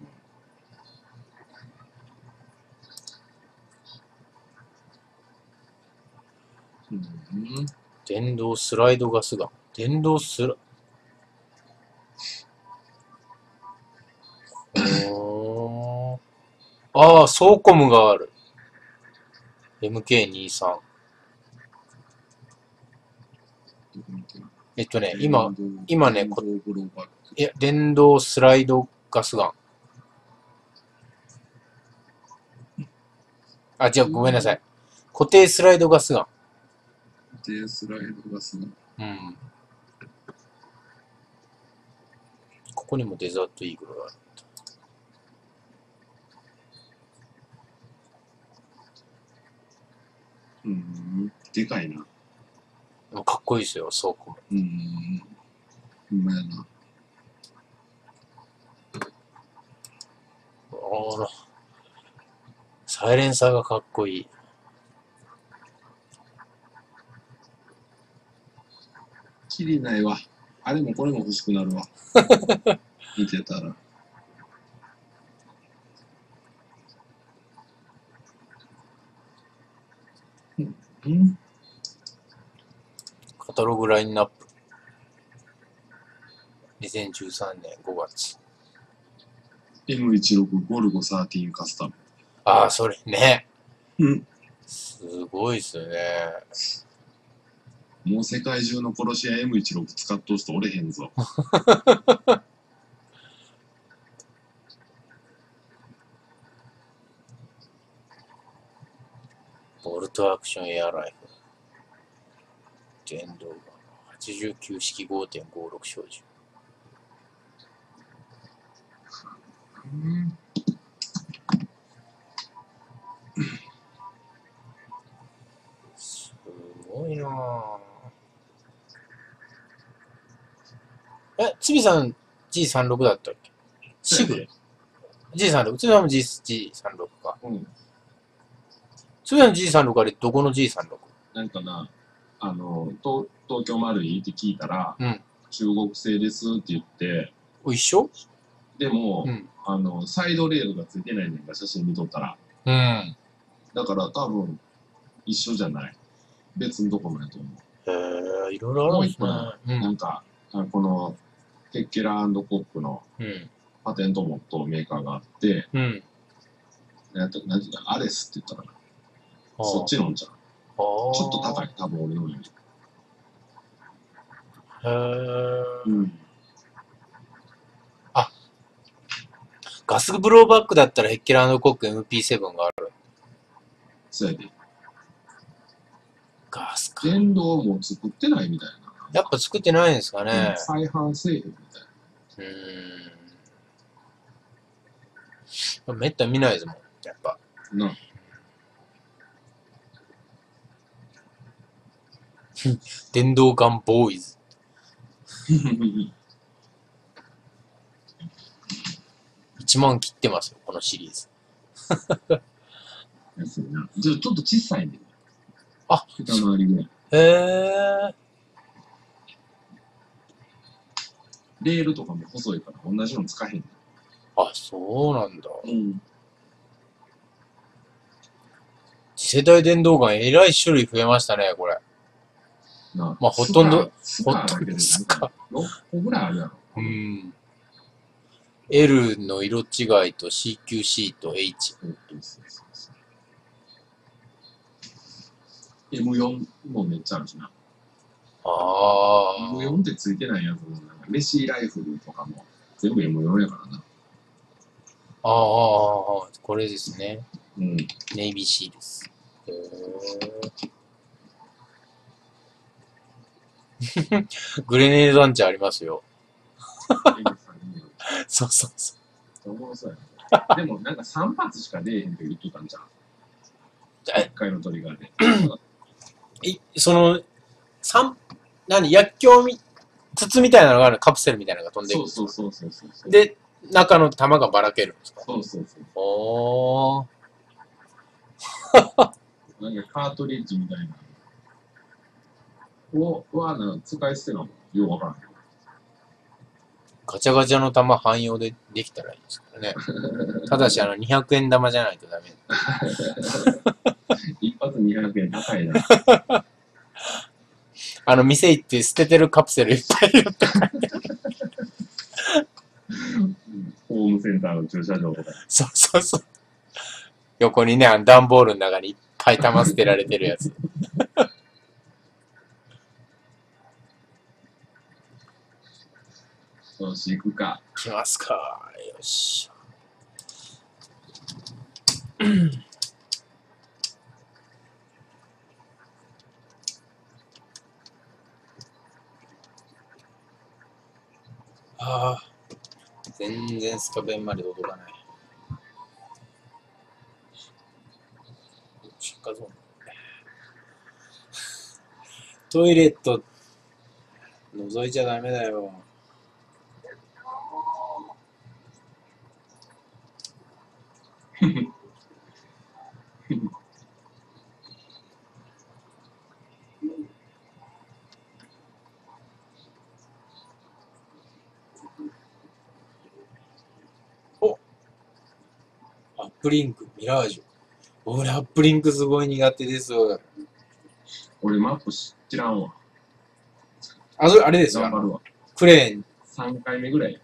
電動スライドガスガン。電動スラ、ああ、ソーコムがある。MK23。今ね、いや、電動スライドガスガン。あ、じゃあごめんなさい。固定スライドガスガン。 固定スライドガスガン。 うん。ここにもデザートイーグルがある。 でかいな。 かっこいいですよ、そうこうまやな。 あら。サイレンサーがかっこいい。 きりないわ。あれもこれも欲しくなるわ。見てたら。 カタログラインナップ。2013年5月。 M16 ゴルゴ13カスタム。 ああ、それね。 うん。 すごいっすよね。 もう世界中の殺し屋 M16 使っとう人おれへんぞ。 ボルトアクションエアライフル。電動ガン。89式 5.56 小銃。すごいなぁ。ちびさん G36 だったっけ？シグレ ?G36。つびさんも G36 か。 うん。 つびさんの G36 あれどこの G36？ なんかな、東京マルイって聞いたら、 うん、 中国製ですって言って、 一緒？ でも、 うん、 サイドレールがついてないねんか、写真見とったら。 うん。 だから多分、一緒じゃない。別のところやと思う。 へえ、いろいろあるんですね。 なんか、この、テッケラー&コップのパテントを持っとるメーカーがあって、なんていうか、アレスって言ったかな。そっちのんじゃん。ちょっと高い、多分俺のより。 へえ。あ、ガスブローバックだったらヘッケラー&コック MP7 がある。 そうやで。 ガスか。 電動も作ってないみたいな。 やっぱ作ってないんですかね。 再販製品みたいな。めったに見ないですもん、やっぱ。 な。 電動ガンボーイズ。1万切ってますよ、このシリーズ。 安いな。ちょっと小さいね。 あ、 二回りぐらい。 へえ。 レールとかも細いから同じの使えへんね。 あ、そうなんだ。 うん。 次世代電動ガン、えらい種類増えましたね、これ。 まあ、ほとんど、 スカ6個ぐらいあるやろ。 うん。L の色違いと CQC と H。 M4 もめっちゃあるしな。 ああ。 M4 ってついてないやつも、レシーライフルとかも全部 M4 やからな。 ああ、これですね。 うん。 ネイビー C です。へーグレネードランチャーありますよ。そうそうそう。 おもろそうやな。でもなんか3発しか出えへんって言っとったんじゃん。1回のトリガーで。 薬莢筒みたいなのがある、カプセルみたいなのが飛んでる。 そう。 で、中の弾がばらけるんですか？ そう。 おー。 なんかカートリッジみたいな。なんか使い捨てなのようわからんけど。 ガチャガチャの玉汎用でできたらいいですからね。ただし、200円玉じゃないとダメ。 一発200円高いな。 店行って捨ててるカプセルいっぱいいるって。 ホームセンターの駐車場とか。 そうそうそう。横にね、段ボールの中にいっぱい玉捨てられてるやつ。 よし、行くか。 来ますか。よし。ああ、全然スカベンまで届かない。出荷ゾーン。トイレット覗いちゃダメだよ。お、アップリンク、ミラージュ。俺、アップリンクすごい苦手です。 俺、マップ知らんわ。 それ、あれですよ。 頑張るわ。 クレーン。 3回目ぐらい。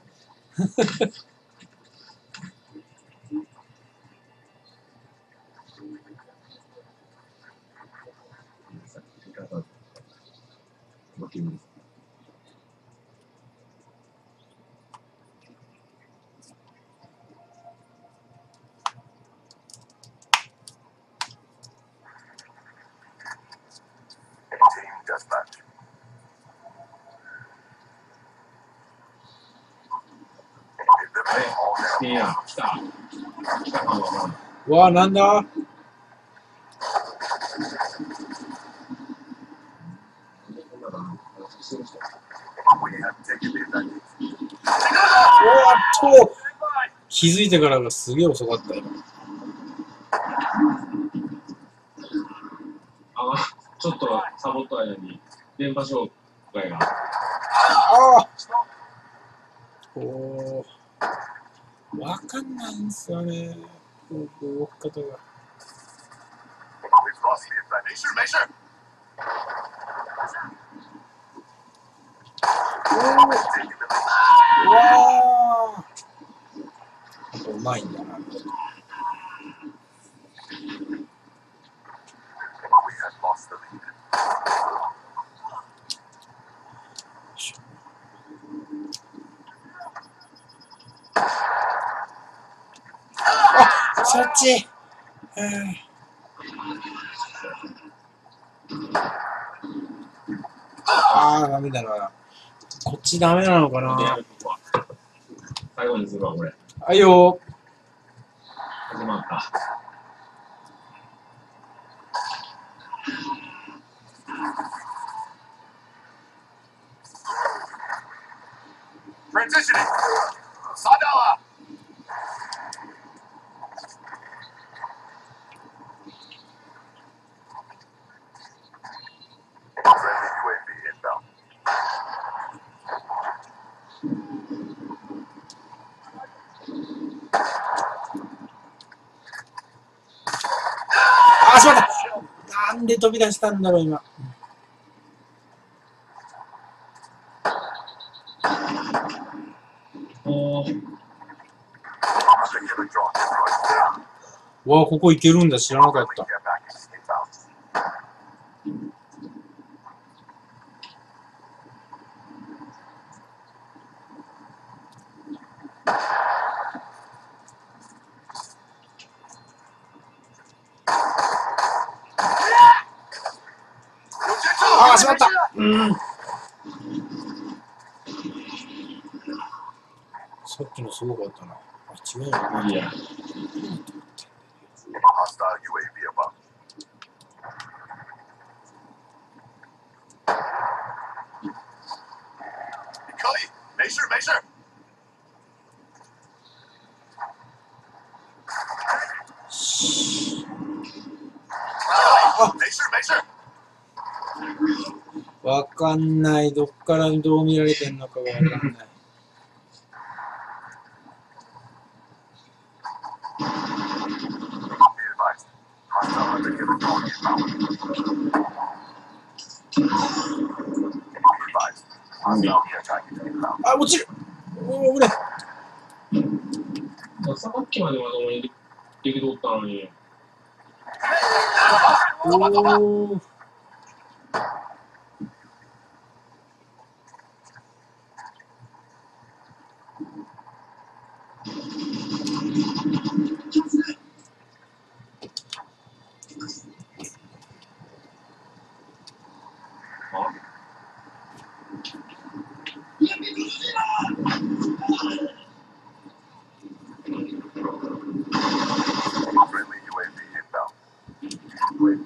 Team deathmatch. いいや、来た。来たかもわからん。 うわ、なんだ We have taken the advantage. おっと気づいてからがすげえ遅かったよ。 ちょっとサボった間に電波障害が。 ああわかんないんですよね。動き方が。 We've lost the advantage. Measure, measure. うわーうまいんだな。 We have lost the lead. そっちダメだな。こっちダメなのかな。 最後にするわ、これ。 はいよ始まった。 Transitioning. Sadala. Friendly UAV inbound. しまった。なんで飛び出したんだろう、今。わあ、ここ行けるんだ、知らなかった。しまった。さっきのすごかったな。違うよ。 いや。 Hostile UAV above. Cully, measure, measure. 没事没事。 わかんない。どっからどう見られてんのかがわかんない。 Be advised. Hostile hunter killer drone inbound. Be advised. Hostile air package inbound. あ、落ちる。おお、危ない。 さっきまでまともにできとったのに。 おお。 Friendly UAV inbound. UAV.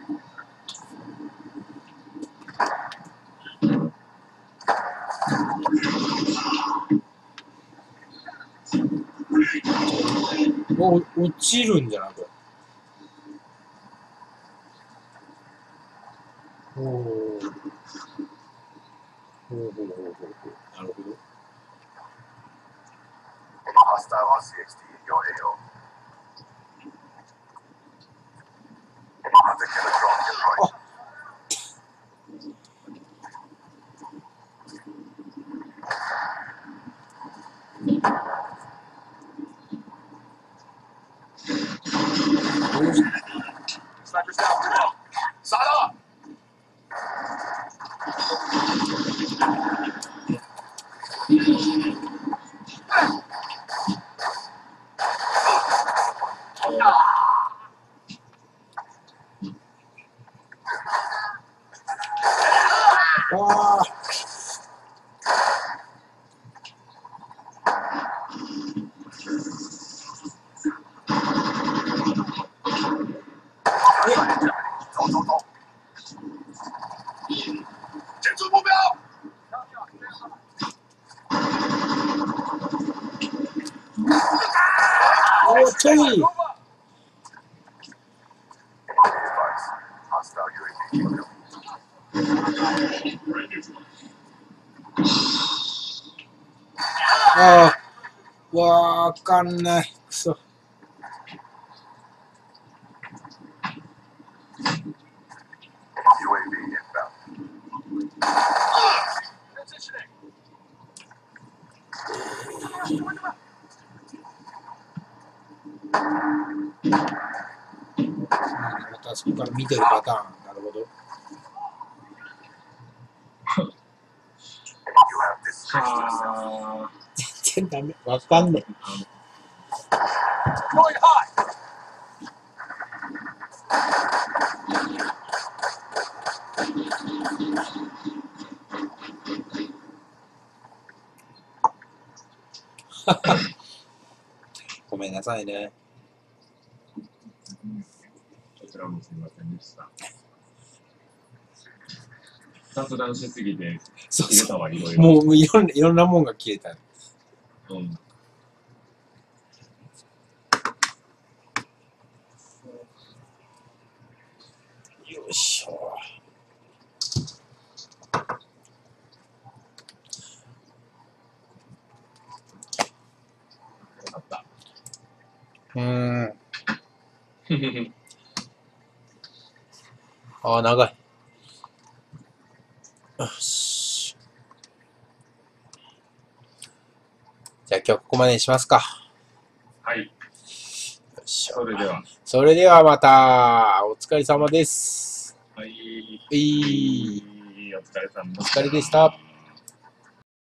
お、落ちるんじゃないこれ。おお。ほうほうほうほうほう。なるほど。 Hostile RCXD in your AO. Hunter killer drone deployed. Sniper's down for now. Sada! わあ。 走走走。 检准目标。 おっちょい。 Be advised. Hostile UAV incoming. ああ。わかんない。くそ。 UAV inbound. Transitioning. またそこから見てるパターン。なるほど。 You have disgraced yourself. はあ。 全然ダメ。わかんない。 Going high. ごめんなさいね。 こちらもすみませんでした。雑談しすぎて、切れそうそたわ、いろう。 いろ。 もういろんなもんが消えた。 うん。 よいしょ。 よかった。 ああ、長い。よし。じゃあ今日ここまでにしますか。 はい。 よいしょ。 それでは。 それではまた、お疲れ様です。 はい。 いい。 お疲れ様でお疲れでした。